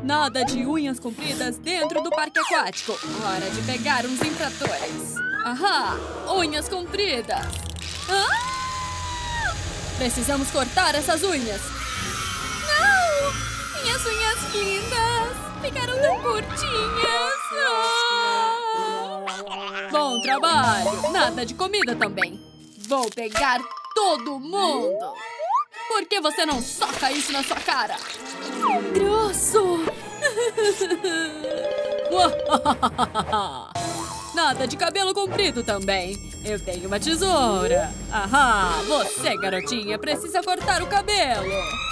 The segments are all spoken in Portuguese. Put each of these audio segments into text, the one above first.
Nada de unhas compridas dentro do parque aquático. Hora de pegar uns infratores. Ahá! Unhas compridas. Ah! Precisamos cortar essas unhas. Não! Minhas unhas lindas ficaram tão curtinhas. Ah! Bom trabalho. Nada de comida também. Vou pegar todo mundo. Por que você não soca isso na sua cara? Grosso! Nada de cabelo comprido também. Eu tenho uma tesoura. Ahá! Você, garotinha, precisa cortar o cabelo.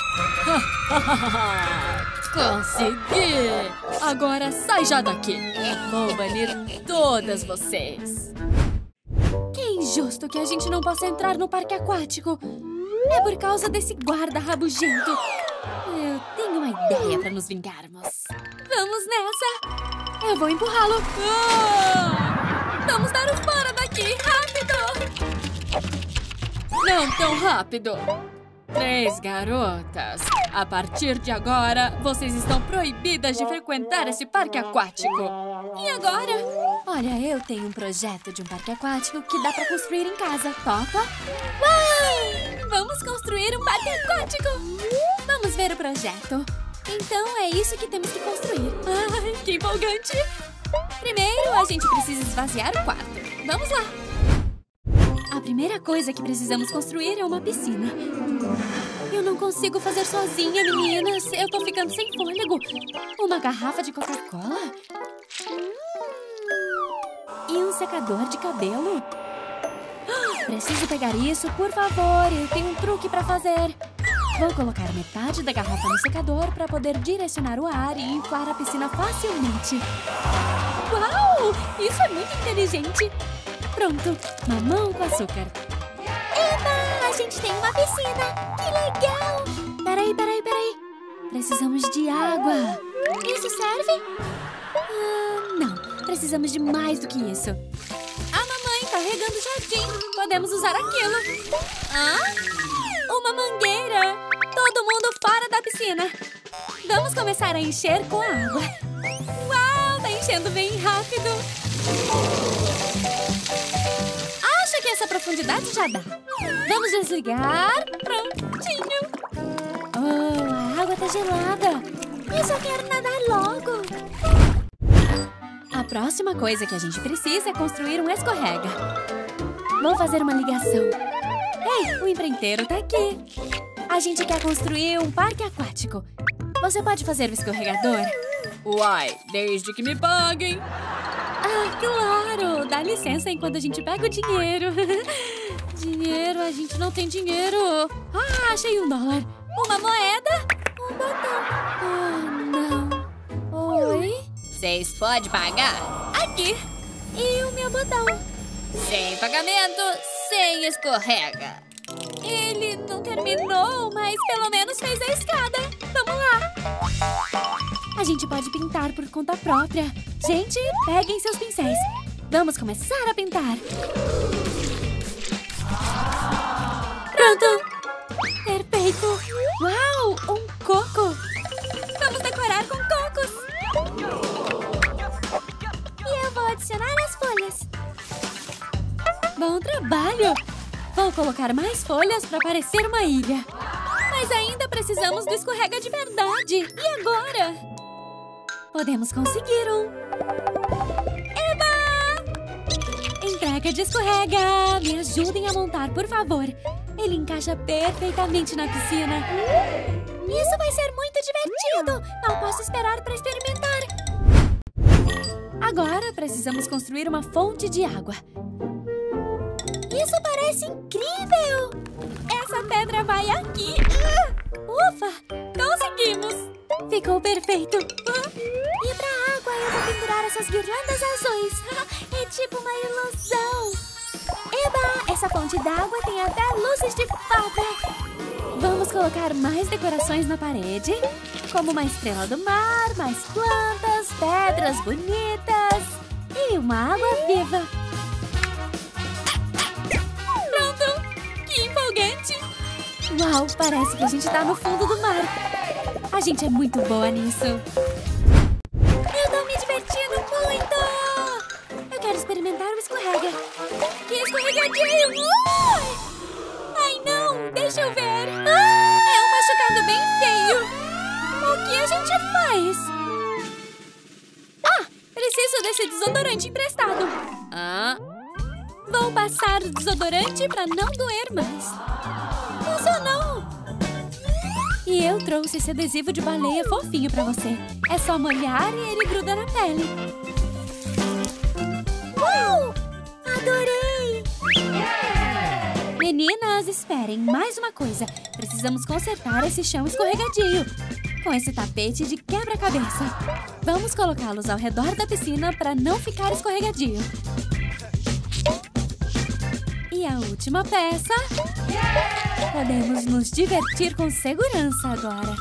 Consegui! Agora sai já daqui. Vou banir todas vocês. Que injusto que a gente não possa entrar no parque aquático. É por causa desse guarda rabugento. Eu tenho uma ideia para nos vingarmos. Vamos nessa! Eu vou empurrá-lo. Ah! Vamos dar um fora daqui! Rápido! Não tão rápido! 3 garotas. A partir de agora, vocês estão proibidas de frequentar esse parque aquático. E agora? Olha, eu tenho um projeto de um parque aquático que dá pra construir em casa. Topa? Uau! Vamos construir um parque aquático! Vamos ver o projeto. Então, é isso que temos que construir. Ai, que empolgante! Primeiro, a gente precisa esvaziar o quarto. Vamos lá! A primeira coisa que precisamos construir é uma piscina. Eu não consigo fazer sozinha, meninas. Eu tô ficando sem fôlego. Uma garrafa de Coca-Cola? E um secador de cabelo? Preciso pegar isso, por favor. Eu tenho um truque pra fazer. Vou colocar metade da garrafa no secador para poder direcionar o ar e inflar a piscina facilmente. Uau! Isso é muito inteligente. Pronto, mamão com açúcar. Eba! A gente tem uma piscina! Que legal! Peraí. Precisamos de água. Isso serve? Não, precisamos de mais do que isso. A mamãe tá regando o jardim. Podemos usar aquilo. Uma mangueira! Todo mundo fora da piscina. Vamos começar a encher com água. Uau, tá enchendo bem rápido. Acho que essa profundidade já dá. Vamos desligar. Prontinho. Oh, a água tá gelada. Eu só quero nadar logo. A próxima coisa que a gente precisa é construir um escorrega. Vou fazer uma ligação. Ei, o empreiteiro tá aqui. A gente quer construir um parque aquático. Você pode fazer o escorregador? Uai, desde que me paguem. Ah, claro! Dá licença enquanto a gente pega o dinheiro. Dinheiro, a gente não tem dinheiro. Ah, achei $1. Uma moeda? Um botão. Ah, não. Oi? Vocês podem pagar? Aqui. E o meu botão? Sem pagamento, sem escorrega. Ele não terminou, mas pelo menos fez a escada. Vamos lá. A gente pode pintar por conta própria. Gente, peguem seus pincéis. Vamos começar a pintar. Pronto. Perfeito. Uau, um coco. Vamos decorar com cocos. E eu vou adicionar as folhas. Bom trabalho! Vou colocar mais folhas para parecer uma ilha. Mas ainda precisamos do escorrega de verdade. E agora? Podemos conseguir um. Eba! Entrega de escorrega. Me ajudem a montar, por favor. Ele encaixa perfeitamente na piscina. Isso vai ser muito divertido. Não posso esperar para experimentar. Agora precisamos construir uma fonte de água. Isso parece incrível! Essa pedra vai aqui. Ufa! Conseguimos! Ficou perfeito. E pra água eu vou pendurar essas guirlandas azuis. É tipo uma ilusão. Eba! Essa fonte d'água tem até luzes de fada. Vamos colocar mais decorações na parede, como uma estrela do mar, mais plantas, pedras bonitas e uma água viva. Que empolgante! Uau, parece que a gente tá no fundo do mar. A gente é muito boa nisso. experimentar o escorrega. Que escorregadinho! Ai, não! Deixa eu ver. É um machucado bem feio. O que a gente faz? Preciso desse desodorante emprestado. Vou passar o desodorante pra não doer mais. Funcionou! E eu trouxe esse adesivo de baleia fofinho pra você. É só molhar e ele gruda na pele. Uau! Adorei! Meninas, esperem. Mais uma coisa. Precisamos consertar esse chão escorregadio com esse tapete de quebra-cabeça. Vamos colocá-los ao redor da piscina para não ficar escorregadio. E a última peça. Podemos nos divertir com segurança agora.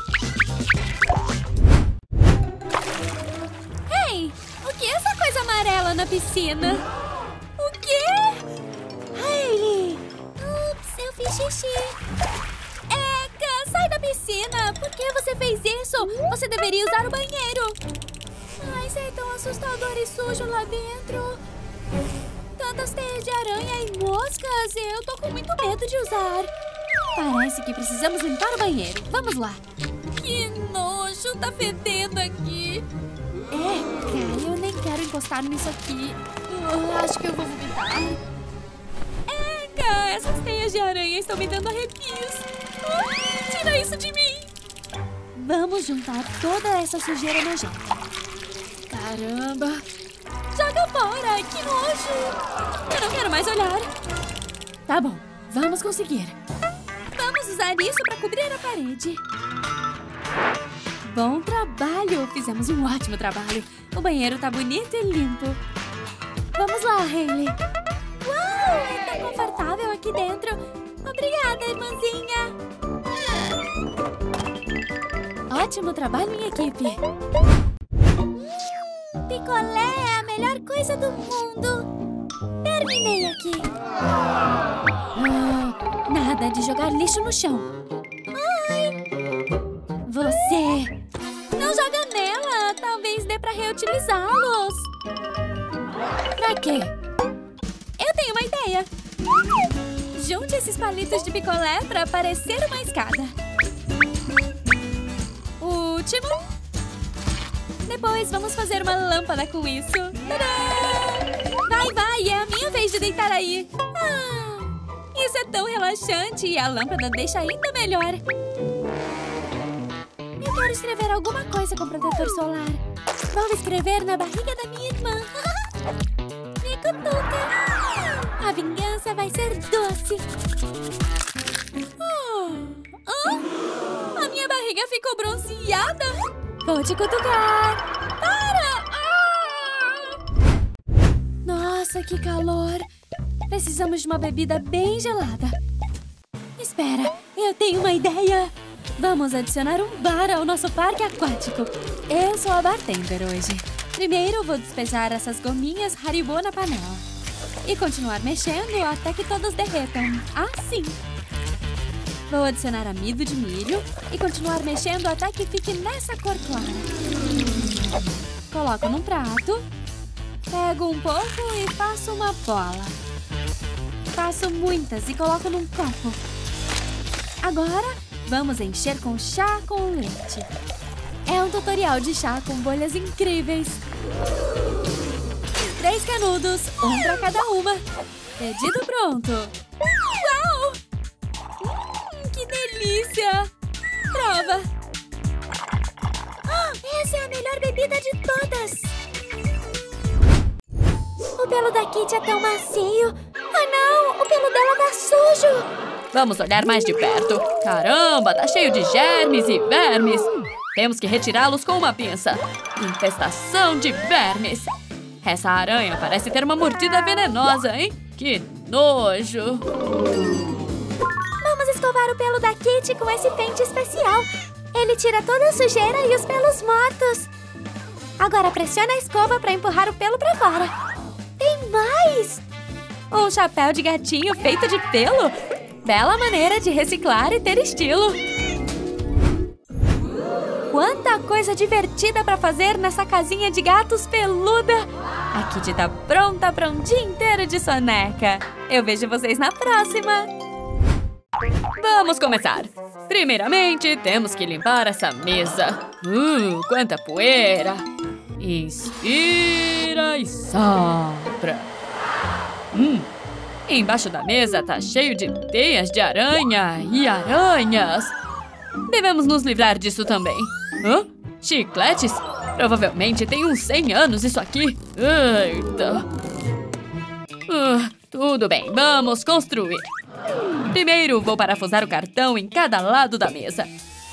Ei! O que é essa coisa amarela na piscina? O quê? Hailey! Ups, eu fiz xixi. Sai da piscina! Por que você fez isso? Você deveria usar o banheiro. Mas é tão assustador e sujo lá dentro. Tantas teias de aranha e moscas. Eu tô com muito medo de usar. Parece que precisamos limpar o banheiro. Vamos lá. Que nojo! Tá fedendo aqui. Cara, eu nem quero encostar nisso aqui. Acho que eu vou vomitar. Essas teias de aranha estão me dando arrepios. Tira isso de mim! Vamos juntar toda essa sujeira nojenta. Caramba! Joga fora! Que nojo! Eu não quero mais olhar. Tá bom, vamos conseguir. Vamos usar isso para cobrir a parede. Bom trabalho! Fizemos um ótimo trabalho. O banheiro tá bonito e limpo. Vamos lá, Hailey. Uau! É tão confortável aqui dentro. Obrigada, irmãzinha. Ótimo trabalho em equipe. Picolé é a melhor coisa do mundo. Terminei aqui. Nada de jogar lixo no chão. Ai! Você! Não joga nela. Talvez dê pra reutilizá-los. Pra quê? Eu tenho uma ideia. Junte esses palitos de picolé pra parecer uma escada. Último. Depois vamos fazer uma lâmpada com isso. Tadã! Vai, é a minha vez de deitar aí. Isso é tão relaxante e a lâmpada deixa ainda melhor. Eu quero escrever alguma coisa com protetor solar. Vou escrever na barriga da minha irmã. Me cutuca. A vingança vai ser doce. A minha barriga ficou bronzeada. Vou te cutucar. Para! Nossa, que calor. Precisamos de uma bebida bem gelada. Espera, eu tenho uma ideia. Vamos adicionar um bar ao nosso parque aquático. Eu sou a bartender hoje. Primeiro vou despejar essas gominhas Haribo na panela. E continuar mexendo até que todas derretam. Assim. Vou adicionar amido de milho e continuar mexendo até que fique nessa cor clara. Coloco num prato. Pego um pouco e faço uma bola. Faço muitas e coloco num copo. Agora, vamos encher com chá com leite. É um tutorial de chá com bolhas incríveis. 3 canudos, um pra cada uma. Pedido pronto. Uau! Que delícia! Prova! Essa é a melhor bebida de todas! O pelo da Kitty é tão macio. Não! O pelo dela tá sujo! Vamos olhar mais de perto. Caramba, tá cheio de germes e vermes. Temos que retirá-los com uma pinça. Infestação de vermes. Essa aranha parece ter uma mordida venenosa, hein? Que nojo! Vamos escovar o pelo da Kitty com esse pente especial. Ele tira toda a sujeira e os pelos mortos. Agora pressiona a escova para empurrar o pelo para fora. Tem mais! Um chapéu de gatinho feito de pelo? Bela maneira de reciclar e ter estilo. quanta coisa divertida pra fazer nessa casinha de gatos peluda! A Kitty tá pronta pra um dia inteiro de soneca. Eu vejo vocês na próxima! Vamos começar! Primeiramente, temos que limpar essa mesa. Quanta poeira! Inspira e sopra. Embaixo da mesa tá cheio de teias de aranha e aranhas. Devemos nos livrar disso também. Chicletes? Provavelmente tem uns 100 anos isso aqui. Eita! Tudo bem, vamos construir. Primeiro, vou parafusar o cartão em cada lado da mesa.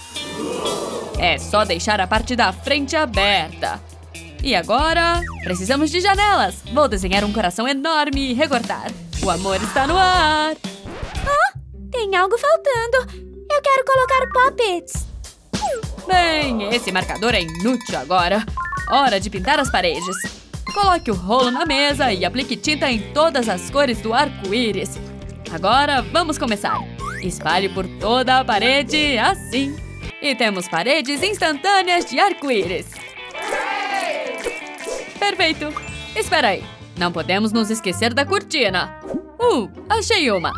É só deixar a parte da frente aberta. E agora, precisamos de janelas. Vou desenhar um coração enorme e recortar. O amor está no ar. Tem algo faltando. Eu quero colocar puppets. Bem, esse marcador é inútil agora. Hora de pintar as paredes. Coloque o rolo na mesa e aplique tinta em todas as cores do arco-íris. Agora, vamos começar. Espalhe por toda a parede, assim. E temos paredes instantâneas de arco-íris. Perfeito. Espera aí. Não podemos nos esquecer da cortina. Achei uma.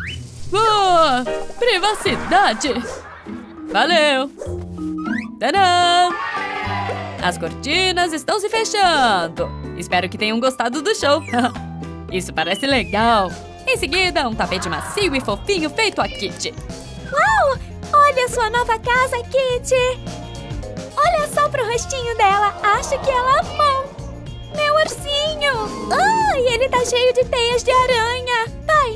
Privacidade. Valeu. Tadã! As cortinas estão se fechando. Espero que tenham gostado do show. Isso parece legal. Em seguida, um tapete macio e fofinho feito a Kitty. Uau! Olha sua nova casa, Kitty! Olha só pro rostinho dela. Acho que ela amou. Meu ursinho! E ele tá cheio de teias de aranha. Pai,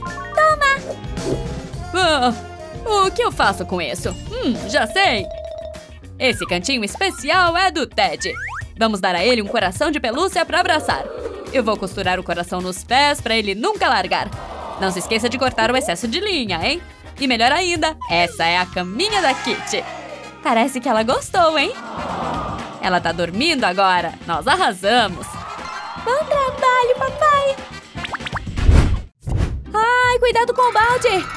toma! O que eu faço com isso? Já sei! Esse cantinho especial é do Ted. Vamos dar a ele um coração de pelúcia pra abraçar. Eu vou costurar o coração nos pés pra ele nunca largar. Não se esqueça de cortar o excesso de linha, hein? E melhor ainda, essa é a caminha da Kitty. Parece que ela gostou, hein? Ela tá dormindo agora. Nós arrasamos. Bom trabalho, papai! Ai, cuidado com o balde!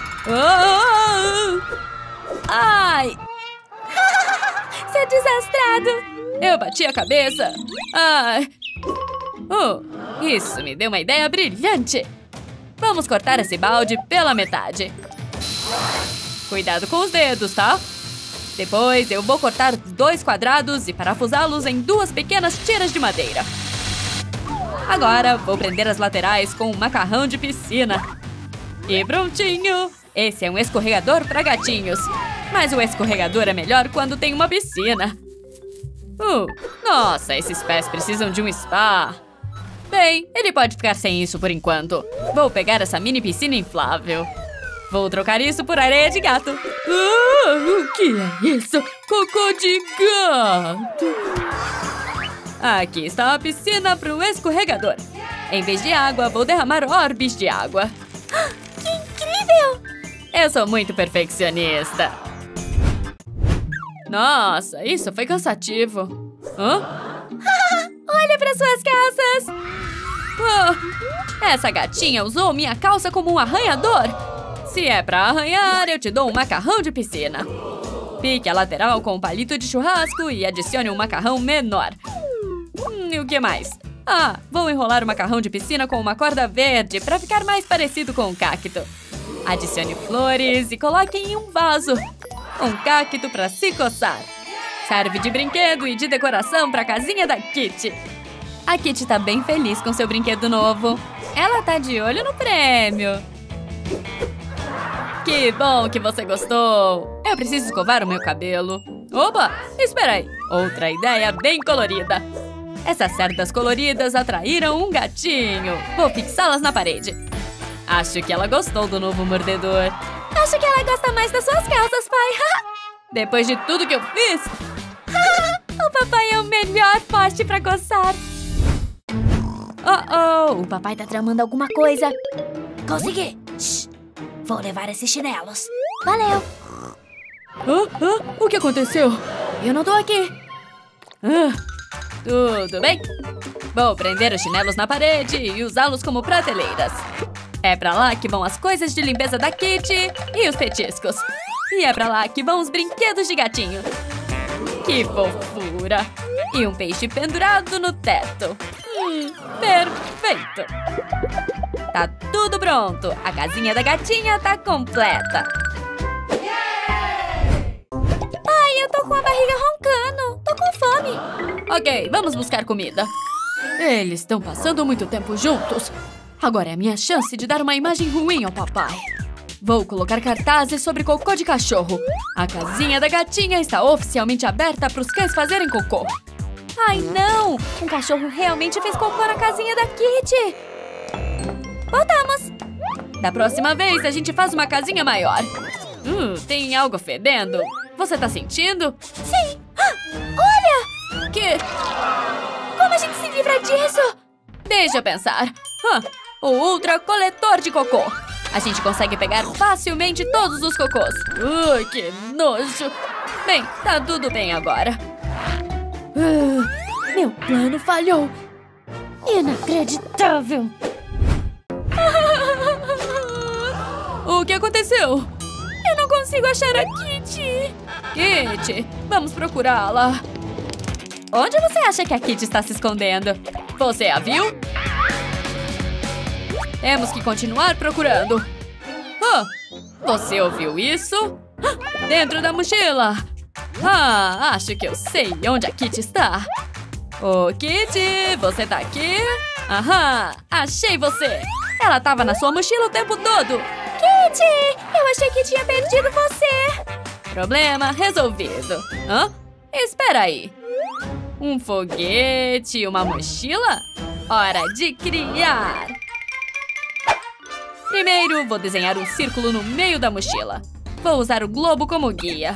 Ai! Seu desastrado! Eu bati a cabeça! Ai! Isso me deu uma ideia brilhante! Vamos cortar esse balde pela metade. Cuidado com os dedos, tá? Depois eu vou cortar 2 quadrados e parafusá-los em 2 pequenas tiras de madeira. Agora vou prender as laterais com um macarrão de piscina. E prontinho! Esse é um escorregador para gatinhos. Mas o escorregador é melhor quando tem uma piscina. Nossa, esses pés precisam de um spa. Bem, ele pode ficar sem isso por enquanto. Vou pegar essa mini piscina inflável. Vou trocar isso por areia de gato. O que é isso? Cocô de gato. Aqui está a piscina para o escorregador. Em vez de água, vou derramar orbes de água. Que incrível! Eu sou muito perfeccionista. Nossa, isso foi cansativo. Olha para suas calças! Essa gatinha usou minha calça como um arranhador. Se é pra arranhar, eu te dou um macarrão de piscina. Pique a lateral com um palito de churrasco e adicione um macarrão menor. E o que mais? Vou enrolar o macarrão de piscina com uma corda verde para ficar mais parecido com um cacto. Adicione flores e coloque em um vaso. Um cacto para se coçar. Serve de brinquedo e de decoração para a casinha da Kitty. A Kitty tá bem feliz com seu brinquedo novo. Ela tá de olho no prêmio. Que bom que você gostou. Eu preciso escovar o meu cabelo. Opa, espera aí. Outra ideia bem colorida. Essas cerdas coloridas atraíram um gatinho. Vou fixá-las na parede. Acho que ela gostou do novo mordedor. Acho que ela gosta mais das suas calças, pai. Depois de tudo que eu fiz. O papai é o melhor poste pra coçar. O papai tá tramando alguma coisa. Consegui. Shhh. Vou levar esses chinelos. Valeu. O que aconteceu? Eu não tô aqui. Tudo bem. Vou prender os chinelos na parede e usá-los como prateleiras. É pra lá que vão as coisas de limpeza da Kitty e os petiscos. E é pra lá que vão os brinquedos de gatinho. Que fofura! altura. E um peixe pendurado no teto. Perfeito! Tá tudo pronto. A casinha da gatinha tá completa. Pai, eu tô com a barriga roncando. Tô com fome. Ok, vamos buscar comida. Eles estão passando muito tempo juntos. Agora é a minha chance de dar uma imagem ruim ao papai. Vou colocar cartazes sobre cocô de cachorro. A casinha da gatinha está oficialmente aberta para os cães fazerem cocô. Ai, não! Um cachorro realmente fez cocô na casinha da Kitty. Voltamos. Da próxima vez, a gente faz uma casinha maior. Tem algo fedendo? Você tá sentindo? Sim! Olha! Que? Como a gente se livra disso? Deixa eu pensar. O ultra coletor de cocô. A gente consegue pegar facilmente todos os cocôs. Que nojo! Bem, tá tudo bem agora. Meu plano falhou. Inacreditável. O que aconteceu? Eu não consigo achar a Kitty. Kitty, vamos procurá-la. Onde você acha que a Kitty está se escondendo? Você a viu? Temos que continuar procurando. Você ouviu isso? Dentro da mochila. Acho que eu sei onde a Kitty está. Ô, Kitty, você tá aqui? Aham, achei você. Ela tava na sua mochila o tempo todo. Kitty, eu achei que tinha perdido você. Problema resolvido. Espera aí. Um foguete e uma mochila? Hora de criar! Primeiro, vou desenhar um círculo no meio da mochila. Vou usar o globo como guia.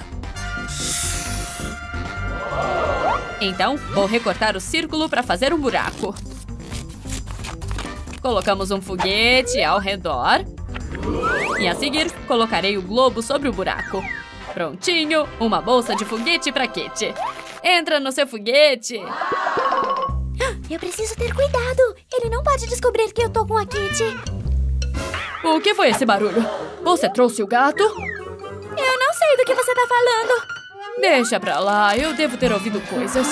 Então, vou recortar o círculo para fazer um buraco. Colocamos um foguete ao redor. E a seguir, colocarei o globo sobre o buraco. Prontinho, uma bolsa de foguete para Kitty. Entra no seu foguete. Eu preciso ter cuidado. Ele não pode descobrir que eu tô com a Kitty. O que foi esse barulho? Você trouxe o gato? Eu não sei do que você tá falando. Deixa pra lá, eu devo ter ouvido coisas.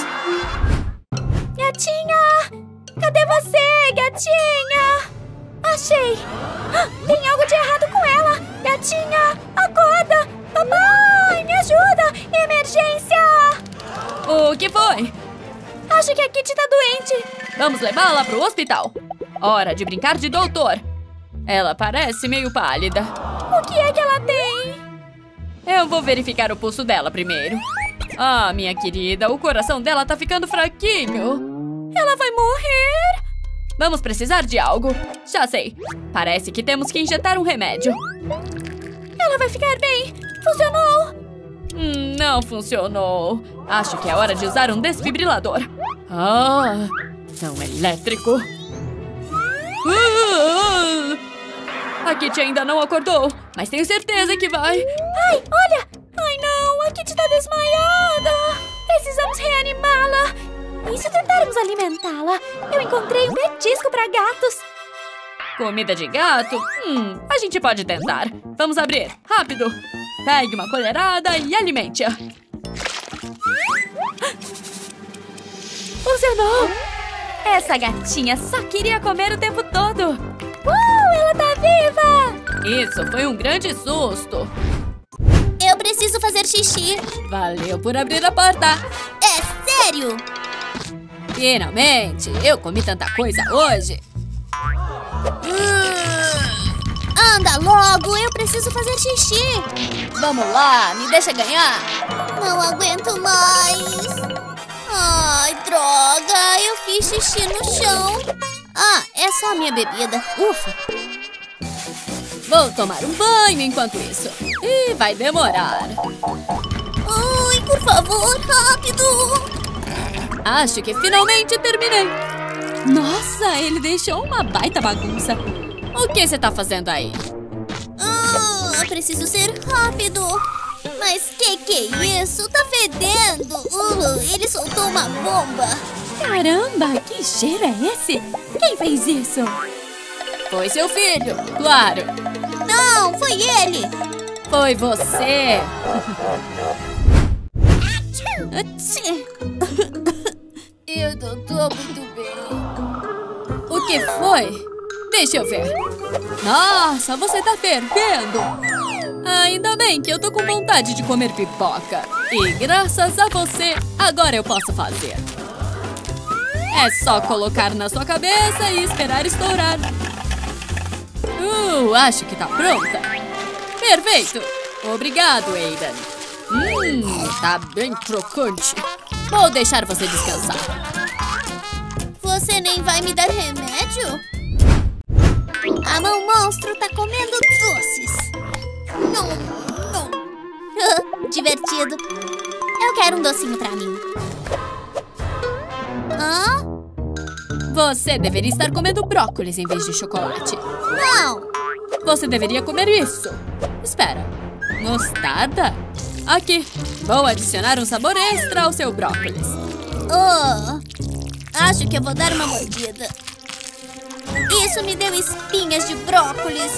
Gatinha! Cadê você, gatinha? Achei! Tem algo de errado com ela! Gatinha, acorda! Papai, me ajuda! Emergência! O que foi? Acho que a Kitty tá doente. Vamos levá-la pro hospital. Hora de brincar de doutor. Ela parece meio pálida. O que é que ela tem? Eu vou verificar o pulso dela primeiro. Minha querida, o coração dela tá ficando fraquinho. Ela vai morrer? Vamos precisar de algo. Já sei. Parece que temos que injetar um remédio. Ela vai ficar bem. Funcionou. Não funcionou. Acho que é hora de usar um desfibrilador. Tão elétrico. A Kitty ainda não acordou, mas tenho certeza que vai. Ai, olha! Ai, não! A Kitty tá desmaiada! Precisamos reanimá-la! E se tentarmos alimentá-la? Eu encontrei um petisco pra gatos. Comida de gato? A gente pode tentar. Vamos abrir, rápido. Pegue uma colherada e alimente-a. Funcionou! Essa gatinha só queria comer o tempo todo. Ela tá viva! Isso foi um grande susto. Eu preciso fazer xixi. Valeu por abrir a porta. É sério? Finalmente! Eu comi tanta coisa hoje. Anda logo, eu preciso fazer xixi. Vamos lá, me deixa ganhar. Não aguento mais. Ai, droga, eu fiz xixi no chão. É só a minha bebida. Ufa. Vou tomar um banho enquanto isso. E vai demorar. Ai, por favor, rápido. Acho que finalmente terminei. Nossa, ele deixou uma baita bagunça. O que você tá fazendo aí? Preciso ser rápido. Mas que é isso? Tá fedendo. Ele soltou uma bomba. Caramba, que cheiro é esse? Quem fez isso? Foi seu filho, claro. Não, foi ele. Foi você. Eu não tô muito bem. O que foi? Deixa eu ver. Nossa, você tá fervendo. Ainda bem que eu tô com vontade de comer pipoca. E graças a você, agora eu posso fazer. É só colocar na sua cabeça e esperar estourar. Acho que tá pronta. Perfeito. Obrigado, Aiden. Tá bem crocante. Vou deixar você descansar. Você nem vai me dar remédio? A mão monstro tá comendo doces. Divertido. Eu quero um docinho pra mim. Hã? Você deveria estar comendo brócolis em vez de chocolate. Não! Você deveria comer isso. Espera. Mostarda? Aqui. Vou adicionar um sabor extra ao seu brócolis. Acho que eu vou dar uma mordida. Isso me deu espinhas de brócolis.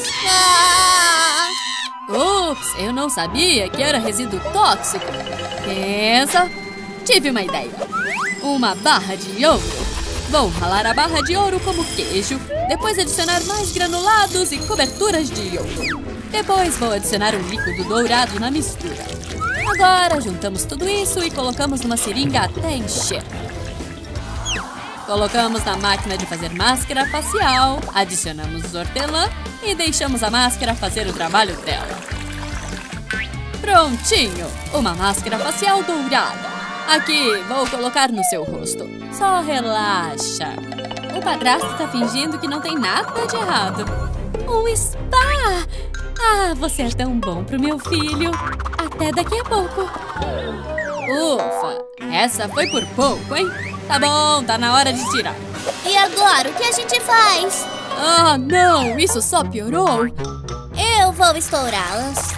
Ups, eu não sabia que era resíduo tóxico. Pensa. Tive uma ideia. Uma barra de ouro. Vou ralar a barra de ouro como queijo. Depois adicionar mais granulados e coberturas de ouro. Depois vou adicionar um líquido dourado na mistura. Agora juntamos tudo isso e colocamos numa seringa até encher. Colocamos na máquina de fazer máscara facial, adicionamos hortelã e deixamos a máscara fazer o trabalho dela. Prontinho! Uma máscara facial dourada. Aqui, vou colocar no seu rosto. Só relaxa. O padrasto tá fingindo que não tem nada de errado. Um spa! Ah, você é tão bom pro meu filho. Até daqui a pouco. Ufa, essa foi por pouco, hein? Tá bom, tá na hora de tirar. E agora, o que a gente faz? Ah, não, isso só piorou. Eu vou estourá-las.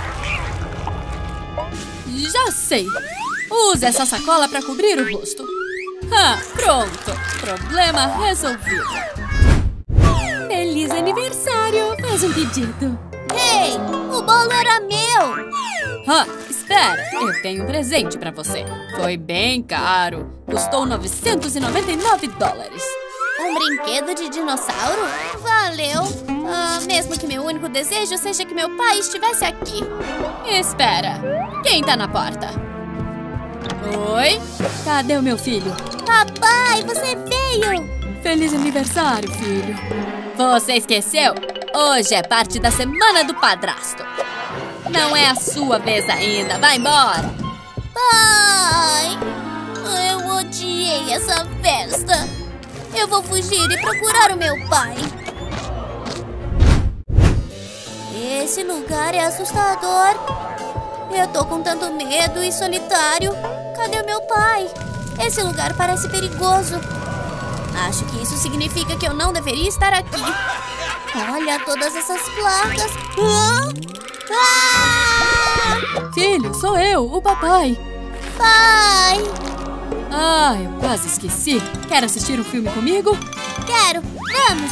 Já sei. Use essa sacola pra cobrir o rosto. Pronto. Problema resolvido. Feliz aniversário. Faz um pedido. Ei, o bolo era meu. Espera. Eu tenho um presente pra você. Foi bem caro. Custou $999. Um brinquedo de dinossauro? Valeu. Mesmo que meu único desejo seja que meu pai estivesse aqui. Espera. Quem tá na porta? Oi? Cadê o meu filho? Papai, você veio! Feliz aniversário, filho. Você esqueceu? Hoje é parte da semana do padrasto. Não é a sua vez ainda. Vai embora. Pai! Eu odiei essa festa. Eu vou fugir e procurar o meu pai. Esse lugar é assustador. Eu tô com tanto medo e solitário. Cadê o meu pai? Esse lugar parece perigoso. Acho que isso significa que eu não deveria estar aqui. Olha todas essas placas. Filho, sou eu, o papai. Pai! Eu quase esqueci. Quer assistir um filme comigo? Quero! Vamos!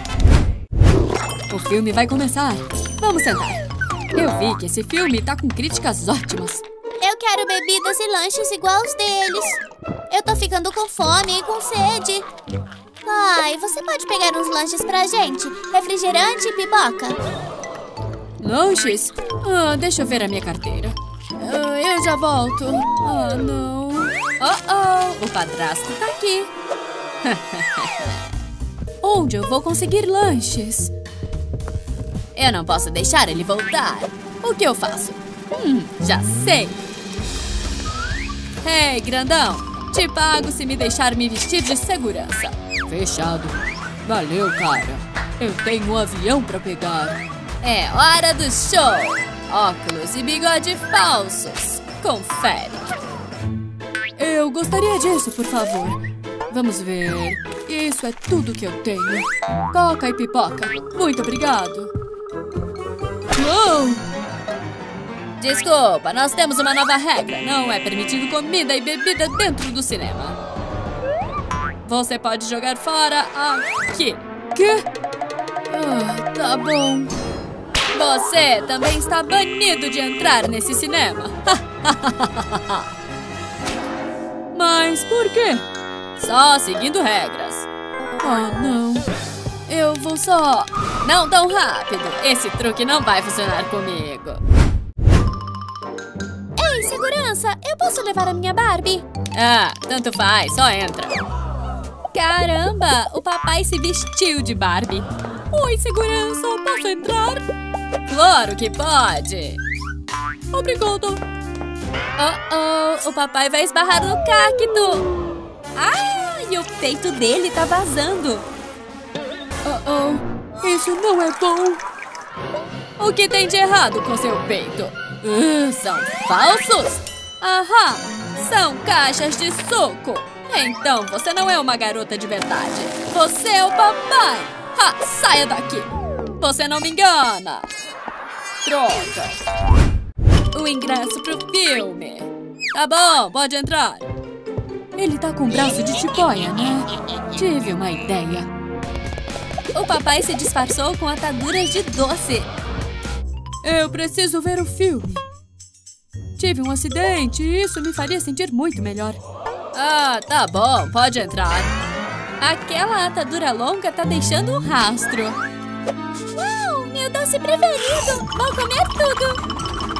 O filme vai começar. Vamos sentar. Eu vi que esse filme tá com críticas ótimas. Eu quero bebidas e lanches igual os deles. Eu tô ficando com fome e com sede. Pai, você pode pegar uns lanches pra gente? Refrigerante e pipoca. Lanches? Deixa eu ver a minha carteira. Eu já volto. Não. O padrasto tá aqui. Onde eu vou conseguir lanches? Eu não posso deixar ele voltar. O que eu faço? Já sei. Ei, grandão. Te pago se me deixar me vestir de segurança. Fechado. Valeu, cara. Eu tenho um avião pra pegar. É hora do show. Óculos e bigode falsos. Confere. Eu gostaria disso, por favor. Vamos ver. Isso é tudo que eu tenho. Coca e pipoca. Muito obrigado. Uou! Desculpa, nós temos uma nova regra. Não é permitido comida e bebida dentro do cinema. Você pode jogar fora aqui. Quê? Tá bom. Você também está banido de entrar nesse cinema. Mas por quê? Só seguindo regras. Oh, não. Eu vou só... Não tão rápido. Esse truque não vai funcionar comigo. Ei, segurança, eu posso levar a minha Barbie? Ah, tanto faz, só entra. Caramba, o papai se vestiu de Barbie. Oi, segurança, posso entrar? Claro que pode. Obrigado. Oh, o papai vai esbarrar no cacto. Ah, e o peito dele tá vazando. Isso não é bom. O que tem de errado com seu peito? São falsos? Aham, são caixas de suco. Então você não é uma garota de verdade. Você é o papai. Ha, saia daqui. Você não me engana. Troca. O ingresso pro filme. Tá bom, pode entrar. Ele tá com braço de tipóia, né? Tive uma ideia. O papai se disfarçou com ataduras de doce. Eu preciso ver o filme. Tive um acidente e isso me faria sentir muito melhor. Ah, tá bom, pode entrar. Aquela atadura longa tá deixando um rastro. Uau, meu doce preferido! Vou comer tudo!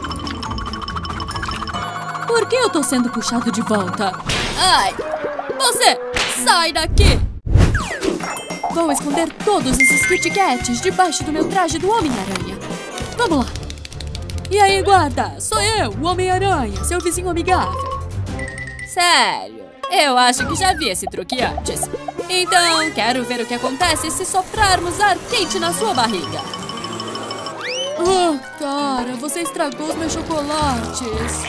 Por que eu tô sendo puxado de volta? Ai, você, sai daqui! Vou esconder todos esses Kit Kats debaixo do meu traje do Homem-Aranha. Vamos lá. E aí, guarda? Sou eu, o Homem-Aranha, seu vizinho amigável. Sério, eu acho que já vi esse truque antes. Então, quero ver o que acontece se soprarmos ar quente na sua barriga. Oh, cara, você estragou os meus chocolates.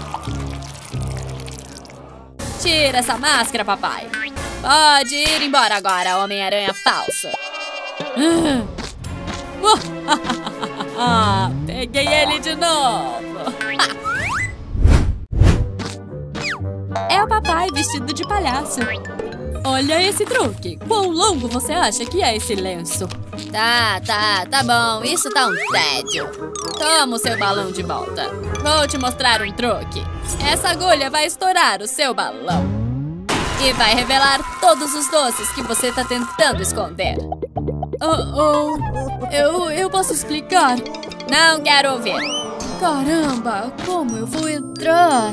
Tira essa máscara, papai. Pode ir embora agora, Homem-Aranha falso. Peguei ele de novo. É o papai vestido de palhaço. Olha esse truque. Quão longo você acha que é esse lenço? Tá bom. Isso tá um tédio. Toma o seu balão de volta. Vou te mostrar um truque. Essa agulha vai estourar o seu balão. E vai revelar todos os doces que você tá tentando esconder. Eu posso explicar? Não quero ouvir. Caramba, como eu vou entrar?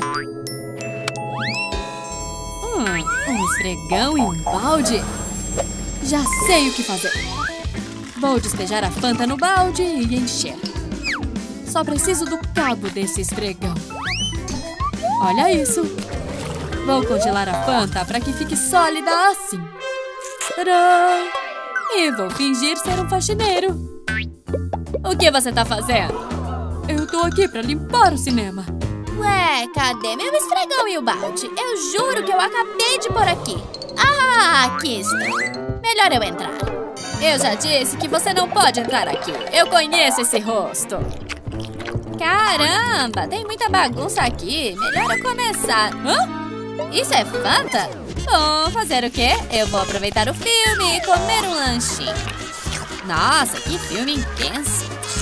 Um esfregão e um balde? Já sei o que fazer. Vou despejar a Fanta no balde e encher. Só preciso do cabo desse esfregão. Olha isso. Vou congelar a Fanta para que fique sólida assim. Tadã! E vou fingir ser um faxineiro. O que você tá fazendo? Eu tô aqui para limpar o cinema. Ué, cadê meu esfregão e o balde? Eu juro que eu acabei de pôr aqui. Ah, aqui está. Melhor eu entrar. Eu já disse que você não pode entrar aqui. Eu conheço esse rosto. Caramba, tem muita bagunça aqui. Melhor eu começar. Hã? Isso é Fanta? Bom, fazer o quê? Eu vou aproveitar o filme e comer um lanchinho. Nossa, que filme intenso.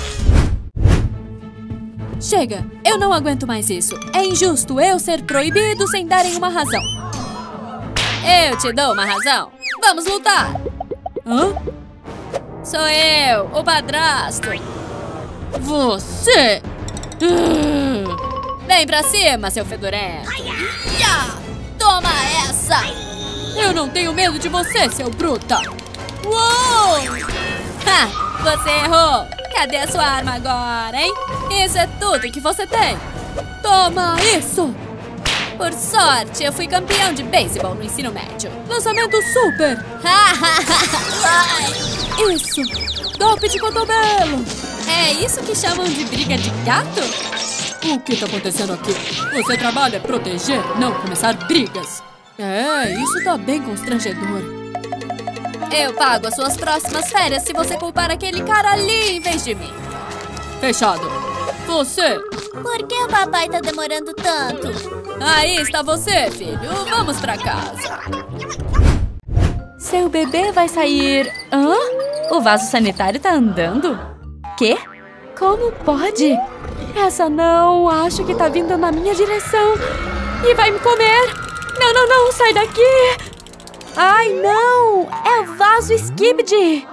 Chega, eu não aguento mais isso. É injusto eu ser proibido sem darem uma razão. Eu te dou uma razão. Vamos lutar. Hã? Sou eu, o padrasto. Você? Vem pra cima, seu fedorento. Toma essa. Eu não tenho medo de você, seu bruta. Uou! Ha, você errou. Cadê a sua arma agora, hein? Isso é tudo que você tem. Toma isso. Por sorte, eu fui campeão de beisebol no ensino médio. Lançamento super. Isso. Golpe de cotovelo. É isso que chamam de briga de gato? O que tá acontecendo aqui? Você trabalha proteger, não começar brigas. É, isso tá bem constrangedor. Eu pago as suas próximas férias se você culpar aquele cara ali em vez de mim. Fechado. Você. Por que o papai tá demorando tanto? Aí está você, filho. Vamos pra casa. Seu bebê vai sair... Hã? O vaso sanitário tá andando? Quê? Como pode? Essa não, acho que tá vindo na minha direção. E vai me comer. Não, sai daqui. Ai, não! É o vaso Skibidi!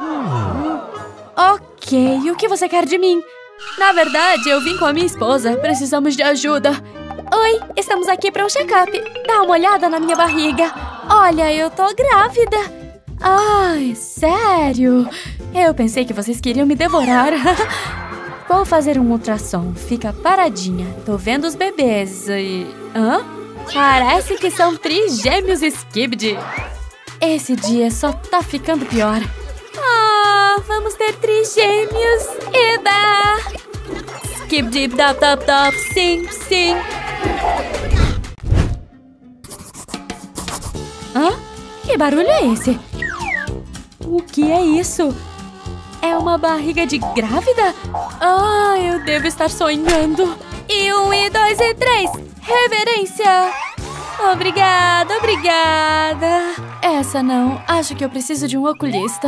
Ok, o que você quer de mim? Na verdade, eu vim com a minha esposa. Precisamos de ajuda. Oi, estamos aqui para um check-up. Dá uma olhada na minha barriga. Olha, eu tô grávida. Ai, sério? Eu pensei que vocês queriam me devorar. Vou fazer um ultrassom. Fica paradinha. Tô vendo os bebês e... Hã? Parece que são trigêmeos Skibidi. Esse dia só tá ficando pior. Ah, vamos ter trigêmeos. Eba! Skibidi dap dap dap. Sim, sim. Hã? Que barulho é esse? O que é isso? É uma barriga de grávida? Ah, eu devo estar sonhando. E 1, e 2, e 3. Reverência. Obrigada, obrigada. Essa não. Acho que eu preciso de um oculista.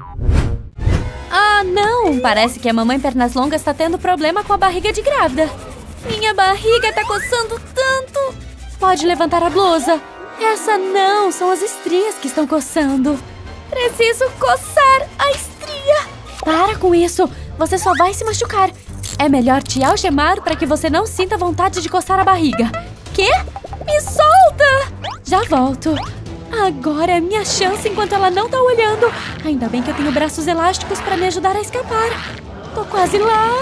Ah, não. Parece que a mamãe Pernas Longas está tendo problema com a barriga de grávida. Minha barriga tá coçando tanto. Pode levantar a blusa. Essa não. São as estrias que estão coçando. Preciso coçar a estria. Para com isso. Você só vai se machucar. É melhor te algemar para que você não sinta vontade de coçar a barriga. Quê? Me solta! Já volto. Agora é minha chance enquanto ela não tá olhando. Ainda bem que eu tenho braços elásticos para me ajudar a escapar. Tô quase lá.